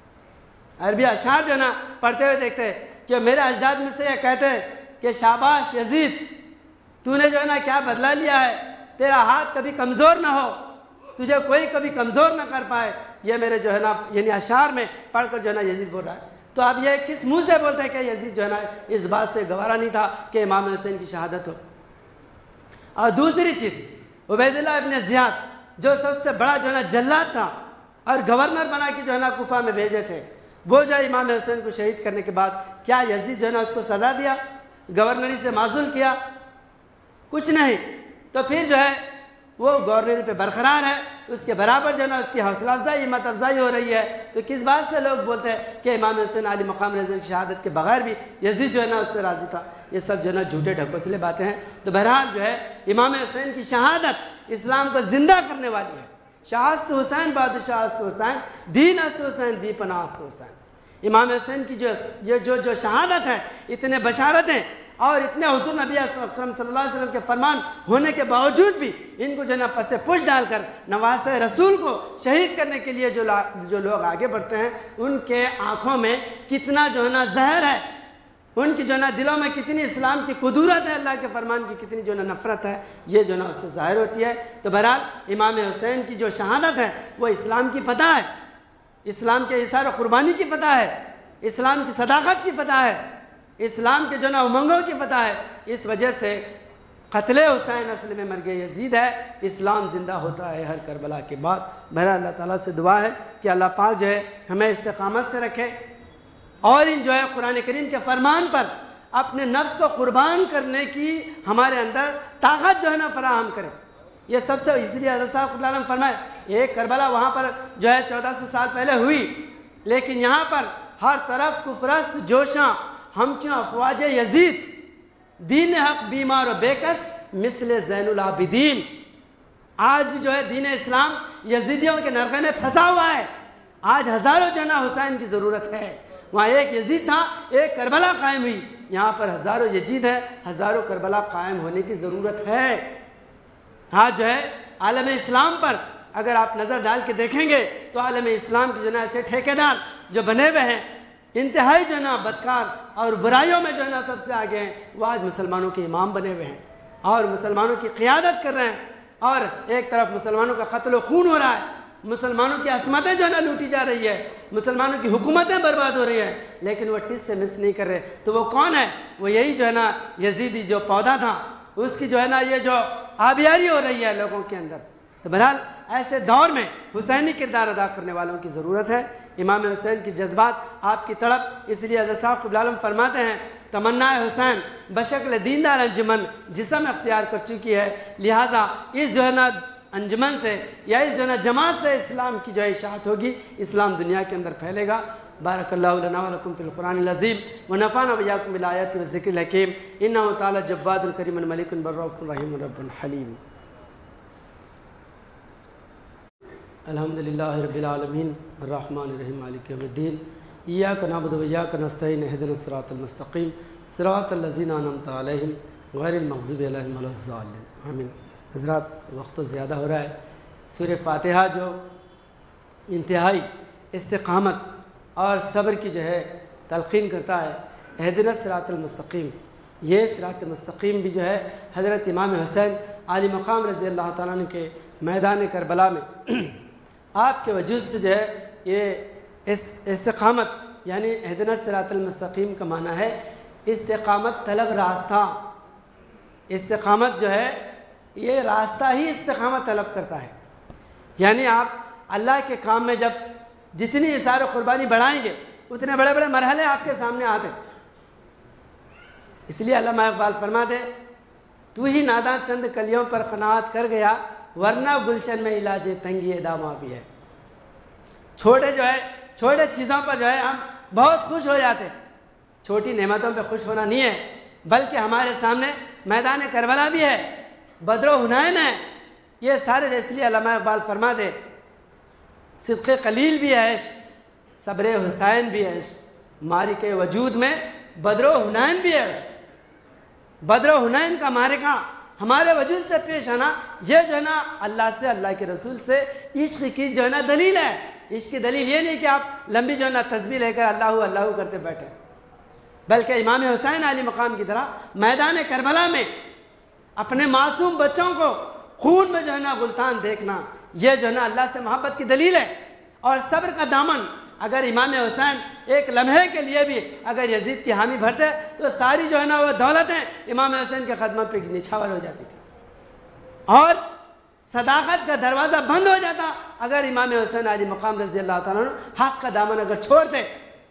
अरबी अशार जो है ना पढ़ते हुए देखते कि मेरे अजदाद में से ये कहते कि शाबाश यजीद, तूने जो है ना क्या बदला लिया है, तेरा हाथ कभी कमज़ोर ना हो, तुझे कोई कभी कमज़ोर ना कर पाए। ये मेरे जो है ना यानी अशार में पढ़कर जो है ना यजीद बोल रहा है। तो आप ये किस मुँह से बोलते हैं कि यजीद जो है ना इस बात से गवारा नहीं था कि इमाम हुसैन की शहादत हो। और दूसरी चीज़, उबैदुल्लाह इब्न ज़ियाद जो सबसे बड़ा जो है ना जल्लाद था और गवर्नर बना के जो है ना कुफा में भेजे थे, वो जो है इमाम हुसैन को शहीद करने के बाद क्या यजीद जो है ना उसको सज़ा दिया, गवर्नरी से माजूल किया? कुछ नहीं। तो फिर जो है वो गवर्नरी पे बरकरार है, उसके बराबर जो है ना उसकी हौसला अफजाई हिम्मत अफजाई हो रही है। तो किस बात से लोग बोलते हैं कि इमाम हुसैन अली मकाम रज़ी की शहादत के बगैर भी यजीद जो है ना उससे राज़ी था? ये सब जो है ना झूठे ढकोसले बातें हैं। तो बहरहाल जो है इमाम हुसैन की शहादत इस्लाम को ज़िंदा करने वाली है। शाहस्त हुसैन बादशाह हुसैन, दीन अस्त हुसैन, दी पनास्त हुसैन। इमाम हुसैन की जो जो जो, जो शहादत है, इतने बशारतें और इतने हुजूर नबी अकरम सल्लल्लाहु अलैहि वसल्लम के फरमान होने के बावजूद भी इनको जो ना पसे पुश डालकर नवासे रसूल को शहीद करने के लिए जो जो लोग आगे बढ़ते हैं, उनके आँखों में कितना जो है ना जहर है, उनकी जो ना दिलों में कितनी इस्लाम की कुदूरत है, अल्लाह के फरमान की कितनी जो ना नफ़रत है, ये जो ना उससे ज़ाहिर होती है। तो बहरहाल इमाम हुसैन की जो शहादत है वो इस्लाम की फ़तह है, इस्लाम के इसार कुर्बानी की फ़तह है, इस्लाम की सदाकत की फ़तह है, इस्लाम के जो ना उमंगों की फ़तह है। इस वजह से क़त्ल हुसैन असल में मर गए यजीद है, इस्लाम ज़िंदा होता है हर करबला के बाद। बहरहाल अल्लाह ताला से दुआ है कि अल्लाह पाक जो है हमें इस्तिक़ामत से रखे और इन जो है कुरान करीम के फरमान पर अपने नफ्स को कुर्बान करने की हमारे अंदर ताकत जो है ना फराहम करें। ये सबसे इसलिए हज़रत साहब फरमाए, एक करबला वहाँ पर जो है चौदह सौ साल पहले हुई, लेकिन यहाँ पर हर तरफ कुफरस्त जोशा हमचो अफवाज यजीद, दीन हक बीमार और बेकस मिसल ज़ैनुल आबिदीन। आज भी जो है दीन इस्लाम यजीदियों के नरक़े में फंसा हुआ है। आज हज़ारों जो है ना हुसैन की ज़रूरत है। वहाँ एक यजीद था, एक करबला कायम हुई, यहाँ पर हज़ारों यजीद है, हज़ारों करबला कायम होने की ज़रूरत है। आज जो है आलम इस्लाम पर अगर आप नज़र डाल के देखेंगे तो आलम इस्लाम के जो ना ऐसे ठेकेदार जो बने हुए हैं, इंतहाई जो ना बदकार और बुराइयों में जो है ना सबसे आगे हैं, वो आज मुसलमानों के इमाम बने हुए हैं और मुसलमानों की क़ियादत कर रहे हैं। और एक तरफ मुसलमानों का क़त्ल खून हो रहा है, मुसलमानों की असमतें जो है ना लूटी जा रही है, मुसलमानों की हुकूमतें बर्बाद हो रही है, लेकिन वो टिस से मिस नहीं कर रहे। तो वो कौन है? वो यही जो है ना यजीदी जो पौधा था, उसकी जो है ना ये जो आबियारी हो रही है लोगों के अंदर। तो बहरहाल ऐसे दौर में हुसैनी किरदार अदा करने वालों की ज़रूरत है। इमाम हुसैन की जज्बात, आपकी तड़प, इसलिए हज़रत साहब क़िबला आलम फरमाते हैं, तमन्ना हुसैन बशक्ल दीनदार अंजुमन जिस्म अख्तियार कर चुकी है, लिहाजा इस जो है ना अंजुमन से या इस जो है ना जमात से इस्लाम की जो है इशाअत होगी, इस्लाम दुनिया के अंदर फैलेगा। बारकल्लाहु लना व लकुम फिल कुरानिल अज़ीम व नफ़अना व इय्याकुम बिल आयाति व ज़िक्रिल हकीम। इन्नहु तआला जव्वादुन करीमुन मलिकुन बर्रऊफ़ुर रहीमुन रब्बुन हलीम। अल्हम्दुलिल्लाहि रब्बिल आलमीन अर्रहमानिर रहीम मालिकि यौमिद्दीन इय्याका नअबुदु व इय्याका नस्तईन इहदिनस सिरातल मुस्तक़ीम सिरातल लज़ीना अनअमता अलैहिम गैरिल मग़ज़ूबि अलैहिम वलज़्ज़ालिमीन। आमीन। हज़रात, वक्त ज़्यादा हो रहा है। सूरह फ़ातिहा जो इंतहाई इस्तिक़ामत और सब्र की जो है तलक़ीन करता है, इहदिनस सिरातल मुस्तक़ीम, ये सिरातल मुस्तक़ीम भी जो है हज़रत इमाम हुसैन आली मक़ाम रज़ी अल्लाह तआला अन्हु के मैदान करबला में आपके वजूद से जो है ये इस इस्तिक़ामत यानी इहदिनस सिरातल मुस्तक़ीम का माना है इस्तिक़ामत तलब रास्ता। इस्तिक़ामत जो है ये रास्ता ही इस्तिक़ामत तलब करता है। यानी आप अल्लाह के काम में जब जितनी इसार क़ुरबानी बढ़ाएंगे, उतने बड़े बड़े मरहले आपके सामने आते। इसलिए अल्लामा इक़बाल फरमाते, तू ही नादा चंद कलियों पर क़नाअत कर गया, वरना गुलशन में इलाज तंगी दामा भी है। छोटे जो है छोटे चीज़ों पर जो है हम बहुत खुश हो जाते। छोटी नेमतों पे खुश होना नहीं है, बल्कि हमारे सामने मैदान करबला भी है, बदरो हुनैन है, ये सारे। इसलिए अल्लामा इक़बाल फरमा दे, सिद्क़े कलील भी है, सब्र हुसैन भी है, मारिक वजूद में बदरो हुनैन भी है। बदरो हुनैन का मारिका हमारे वजूद से पेश आना, ये जो है ना अल्लाह से, अल्लाह के रसूल से इश्क़ की जो है ना दलील है। इश्क़ की दलील ये नहीं कि आप लंबी जो है ना तस्बीह लेकर अल्लाह अल्लाह करते बैठे, बल्कि इमाम हुसैन अली मकाम की तरह मैदान करबला में अपने मासूम बच्चों को खून में जो है ना गुलतान देखना, ये जो है ना अल्लाह से मोहब्बत की दलील है। और सब्र का दामन, अगर इमाम हुसैन एक लम्हे के लिए भी अगर यजीद की हामी भरते तो सारी जो है ना वो दौलतें इमाम हुसैन के ख़दमत पे निछावर हो जाती थी, और सदाकत का दरवाज़ा बंद हो जाता अगर इमाम हुसैन अली मकाम रज़ी अल्लाह तआला अन्हु हक़ का दामन अगर छोड़ते।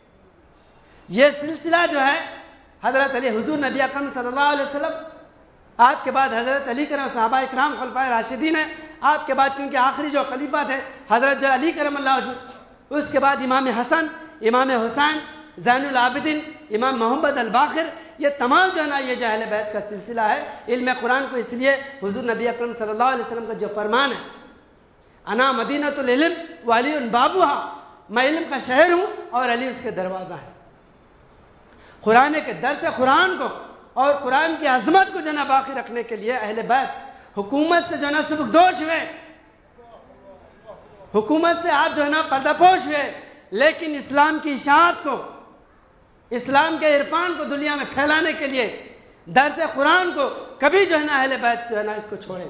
ये सिलसिला जो है हज़रत अली हुज़ूर नबी अकरम सल्लल्लाहु अलैहि वसल्लम आपके बाद हज़रत अली करम सहाबा इकराम खलफाए राशिदीन है, आपके बाद क्योंकि आखिरी जो खलीफा थे हज़रत जो अली करम अल्लाह वजह, उसके बाद इमाम हसन, इमाम हुसैन, ज़ैनुल आबिदीन, इमाम मोहम्मद अल बाक़िर, ये तमाम जो है ना ये जो अहले बैत का सिलसिला है। इल्म कुरान को इसलिए हुज़ूर नबी अकरम सल्लल्लाहु अलैहि वसल्लम का जो फरमान है, अना मदीनतुल इल्म व अली बाबुहा, मैं इल्म का शहर हूँ और अली उसके दरवाज़ा है। कुरान के दर्स कुरान को और कुरान की अजमत को जो है बाकी रखने के लिए अहले बैत हुकूमत से जो है ना सुबकदोश हुए, हुकूमत से आप जो है ना पर्दापोश हुए, लेकिन इस्लाम की इशाअत को, इस्लाम के इरफान को दुनिया में फैलाने के लिए दर्स कुरान को कभी जो है ना अहले बैत जो है ना इसको छोड़े।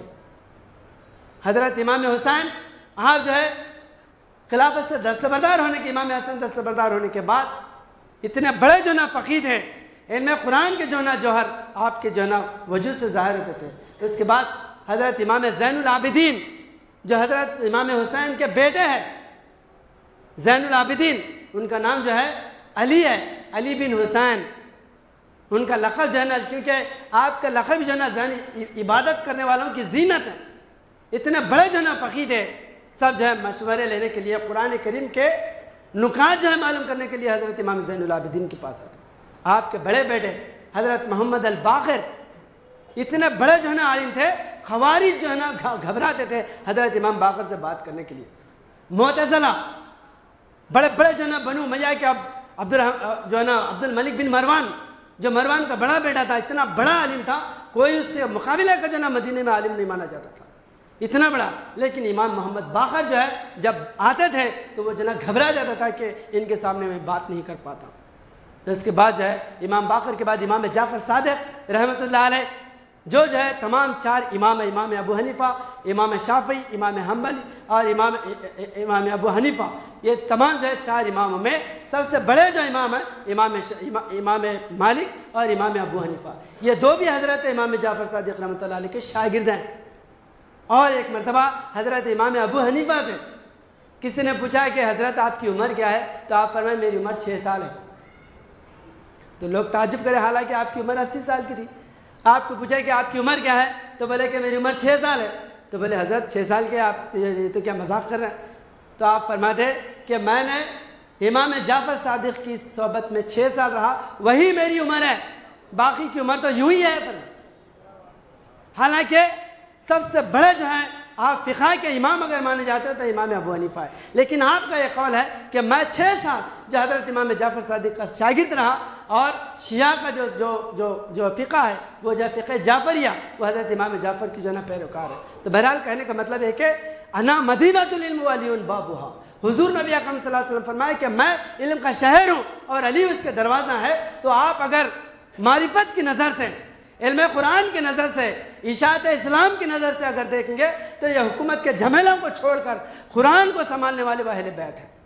हज़रत इमाम हुसैन आप जो है खिलाफत से दस्तबरदार होने के, इमाम हसन दस्तबरदार होने के बाद इतने बड़े जो ना फ़कीद हैं, इनमें कुरान के जो ना जौहर आपके जो ना वजूद से ज़ाहिर होते थे। उसके बाद हज़रत इमाम ज़ैनुल आबिदीन जो हज़रत इमाम हुसैन के बेटे हैं, ज़ैनुल आबिदीन उनका नाम जो है अली है, अली बिन हुसैन उनका लक़ब जो है ना, क्योंकि आपका लक़ब जो है ना ज़ैन इबादत करने वालों की जीनत है। इतने बड़े जो ना फ़कीद है, सब जो है मशवरे लेने के लिए, कुरान करीम के नुकात जो है मालूम करने के लिए हज़रत इमाम ज़ैनुल आबिदीन के पास आते। आपके बड़े बेटे हज़रत मोहम्मद अल बाक़िर इतने बड़े जो है ना आलिम थे, ख़वारिज जो है ना घबराते थे हज़रत इमाम बाक़िर से बात करने के लिए। मुअतज़िला बड़े बड़े जो है ना बनु उमय्या के अब्दुल जो है ना अब्दुल मलिक बिन मरवान, जो मरवान का बड़ा बेटा था, इतना बड़ा आलिम था, कोई उससे मुकाबले का जो ना मदीने में आलिम नहीं माना जाता था, इतना बड़ा। लेकिन इमाम मोहम्मद बाक़िर जो है जब आते थे तो वो जना घबरा जाता था कि इनके सामने मैं बात नहीं कर पाता। तो इसके बाद जो है इमाम बाक़िर के बाद इमाम जाफ़र सादिक़ रहमतुल्लाह अलैह, जो जो है तमाम चार इमाम, इमाम अबू हनीफ़ा, इमाम शाफ़ी, इमाम हम्बली और इमाम इमाम अबू हनीफ़ा, ये तमाम जो है चार इमामों में सबसे बड़े जो इमाम है इमाम इमाम मालिक और इमाम अबू हनीफ़ा। ये दो भी हज़रत इमाम जाफ़र सादिक़ रहमतुल्लाह अलैह के शागिर्द हैं। और एक मरतबा हज़रत इमाम अबू हनीफ़ा से किसी ने पूछा कि हज़रत आपकी उम्र क्या है, तो आप फरमाए मेरी उम्र छः साल है। तो लोग ताज्जुब करें, हालांकि आपकी उम्र अस्सी साल की थी। आपको पूछा कि आपकी उम्र क्या है, तो बोले कि मेरी उम्र छः साल है। तो बोले हज़रत छः साल के आप तो क्या मजाक कर रहे हैं? तो आप फरमाते कि मैंने इमाम जाफ़र सादिक़ की सोबत में छः साल रहा, वही मेरी उम्र है, बाकी की उम्र तो यूं ही है। हालांकि सबसे बड़े जो हैं आप फ़िक़ह के इमाम अगर माने जाते हैं तो इमाम अबू हनीफ़ा है, लेकिन आपका ये कौल है कि मैं छः साल जो हज़रत इमाम जाफ़र सादिक़ का शागिर्द रहा और शिया का जो जो जो जो फ़िक़ह है वो जो फ़िक़ह जाफ़रिया वो हज़रत इमाम जाफ़र की जो ना पैरोकार है। तो बहरहाल कहने का मतलब है कि अना मदीनतुल इल्म व अली बाबुहा, हुज़ूर नबी अकरम सल्लल्लाहु अलैहि वसल्लम फरमाए कि मैं इल्म का शहर हूँ और अली उसके दरवाज़ा है। तो आप अगर मारिफत की नज़र से, इल्म कुरान की नज़र से, इशाअत इस्लाम की नज़र से अगर देखेंगे तो यह हुकूमत के झमेलों को छोड़कर कुरान को संभालने वाले वह अहले बैत है,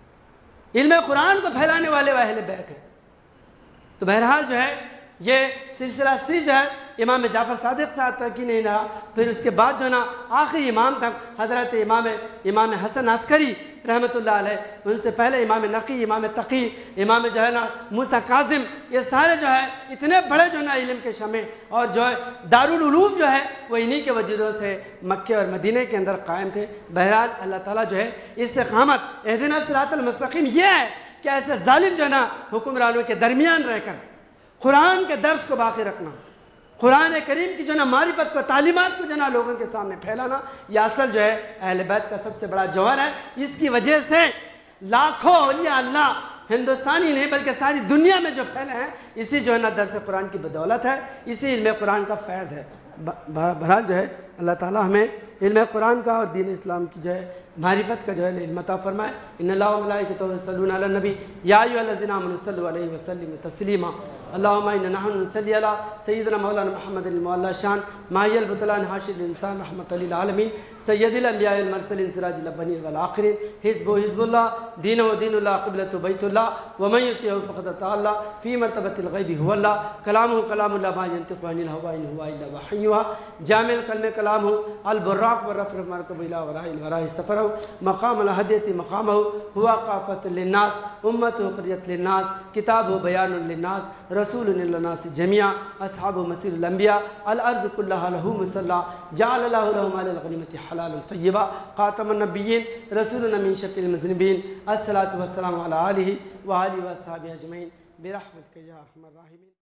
इल्म कुरान को फैलाने वाले वह अहले बैत है। तो बहरहाल जो है ये सिलसिला सी जो है इमाम जाफ़र सादिक़ साहब तक ही नहीं रहा, फिर उसके बाद जो ना आखिरी इमाम तक हज़रत इमाम इमाम हसन अस्करी रहमतुल्लाह अलैह, उनसे पहले इमाम नक़ी, इमाम तक़ी, इमाम जो है ना मूसा काज़िम, ये सारे जो है इतने बड़े जो ना इल्म के शमे और जो है दारुल उलूम जो है वो इन्हीं के वजूदों से मक्के और मदीने के अंदर कायम थे। बहरहाल अल्लाह ताला जो है इस्तिक़ामत इहदिना सिरातल मुस्तक़ीम ये है कि ऐसे जालिम जो है ना हुक्मरानों के दरमियान रहकर कुरान के दर्स को बाकी रखना, कुरान करीम की जो ना मारिफत को, तालीमात को जो ना लोगों के सामने फैलाना, यह असल जो है अहले बैत का सबसे बड़ा जौहर है। इसकी वजह से लाखों औलिया अल्लाह हिंदुस्तानी नहीं बल्कि सारी दुनिया में जो फैले हैं, इसी जो है ना दर्स कुरान की बदौलत है, इसी इल्म कुरान का फैज़ है। बहरहाल जो है अल्लाह ताला हमें इल्म कुरान का और दीन इस्लाम की जो है मारिफत का जो है इल्म अता फरमाए। इन्नल्लाह व मलाइकतहु युसल्लूना अलन नबी या अय्युहल्लज़ीना आमनू सल्लु अलैहि व सल्लिमू तस्लीमा। अल्लाहुम्मा इन्ना नहनु नसल्ली अला सय्यिदिना मौलाना मुहम्मदिन मुअल्ला शान माहियल बुतलान हाशिल इंसान रहमतल लिल आलमीन सय्यदिल अंबिया वल मुरसलीन सिराजिल अव्वलीन वल आखिरीन हिज़्बु हिज़्बुल्लाह दीनुहु दीनुल्लाह क़िबलतु बैतुल्लाह व मन युतिहु फ़क़द अताअल्लाह फ़ी मर्तबतिल ग़ैबि हुवल्लाह कलामुहु कलामुल्लाह मा यंतिक़ु अनिल हवा इन हुवा इल्ला वहयुहा जामिल कलमे कलामुहु अल बुर्राक़ व रफ़ मरकब इला वराइल वराइ सफ़र मकाम अलहदियत मकाम हुआ काफ़त लिन्नास उम्मत क़रियत लिन्नास किताब बयान लिन्नास रसूल लिन्नास जमिया अस्हाब मसीर लंबिया अल अर्ज़ कुल्लहा लहू मुसल्ला जअलल्लाहु लहुम अलल गनीमति हलालन तय्यबा ख़ातमुन नबिय्यीन रसूलुन मिन शफ़ीइल मुज़निबीन अस्सलातु वस्सलामु अला आलिहि व आलिहि व अस्हाबिहि अजमईन बिरहमतिका या अरहमर राहिमीन।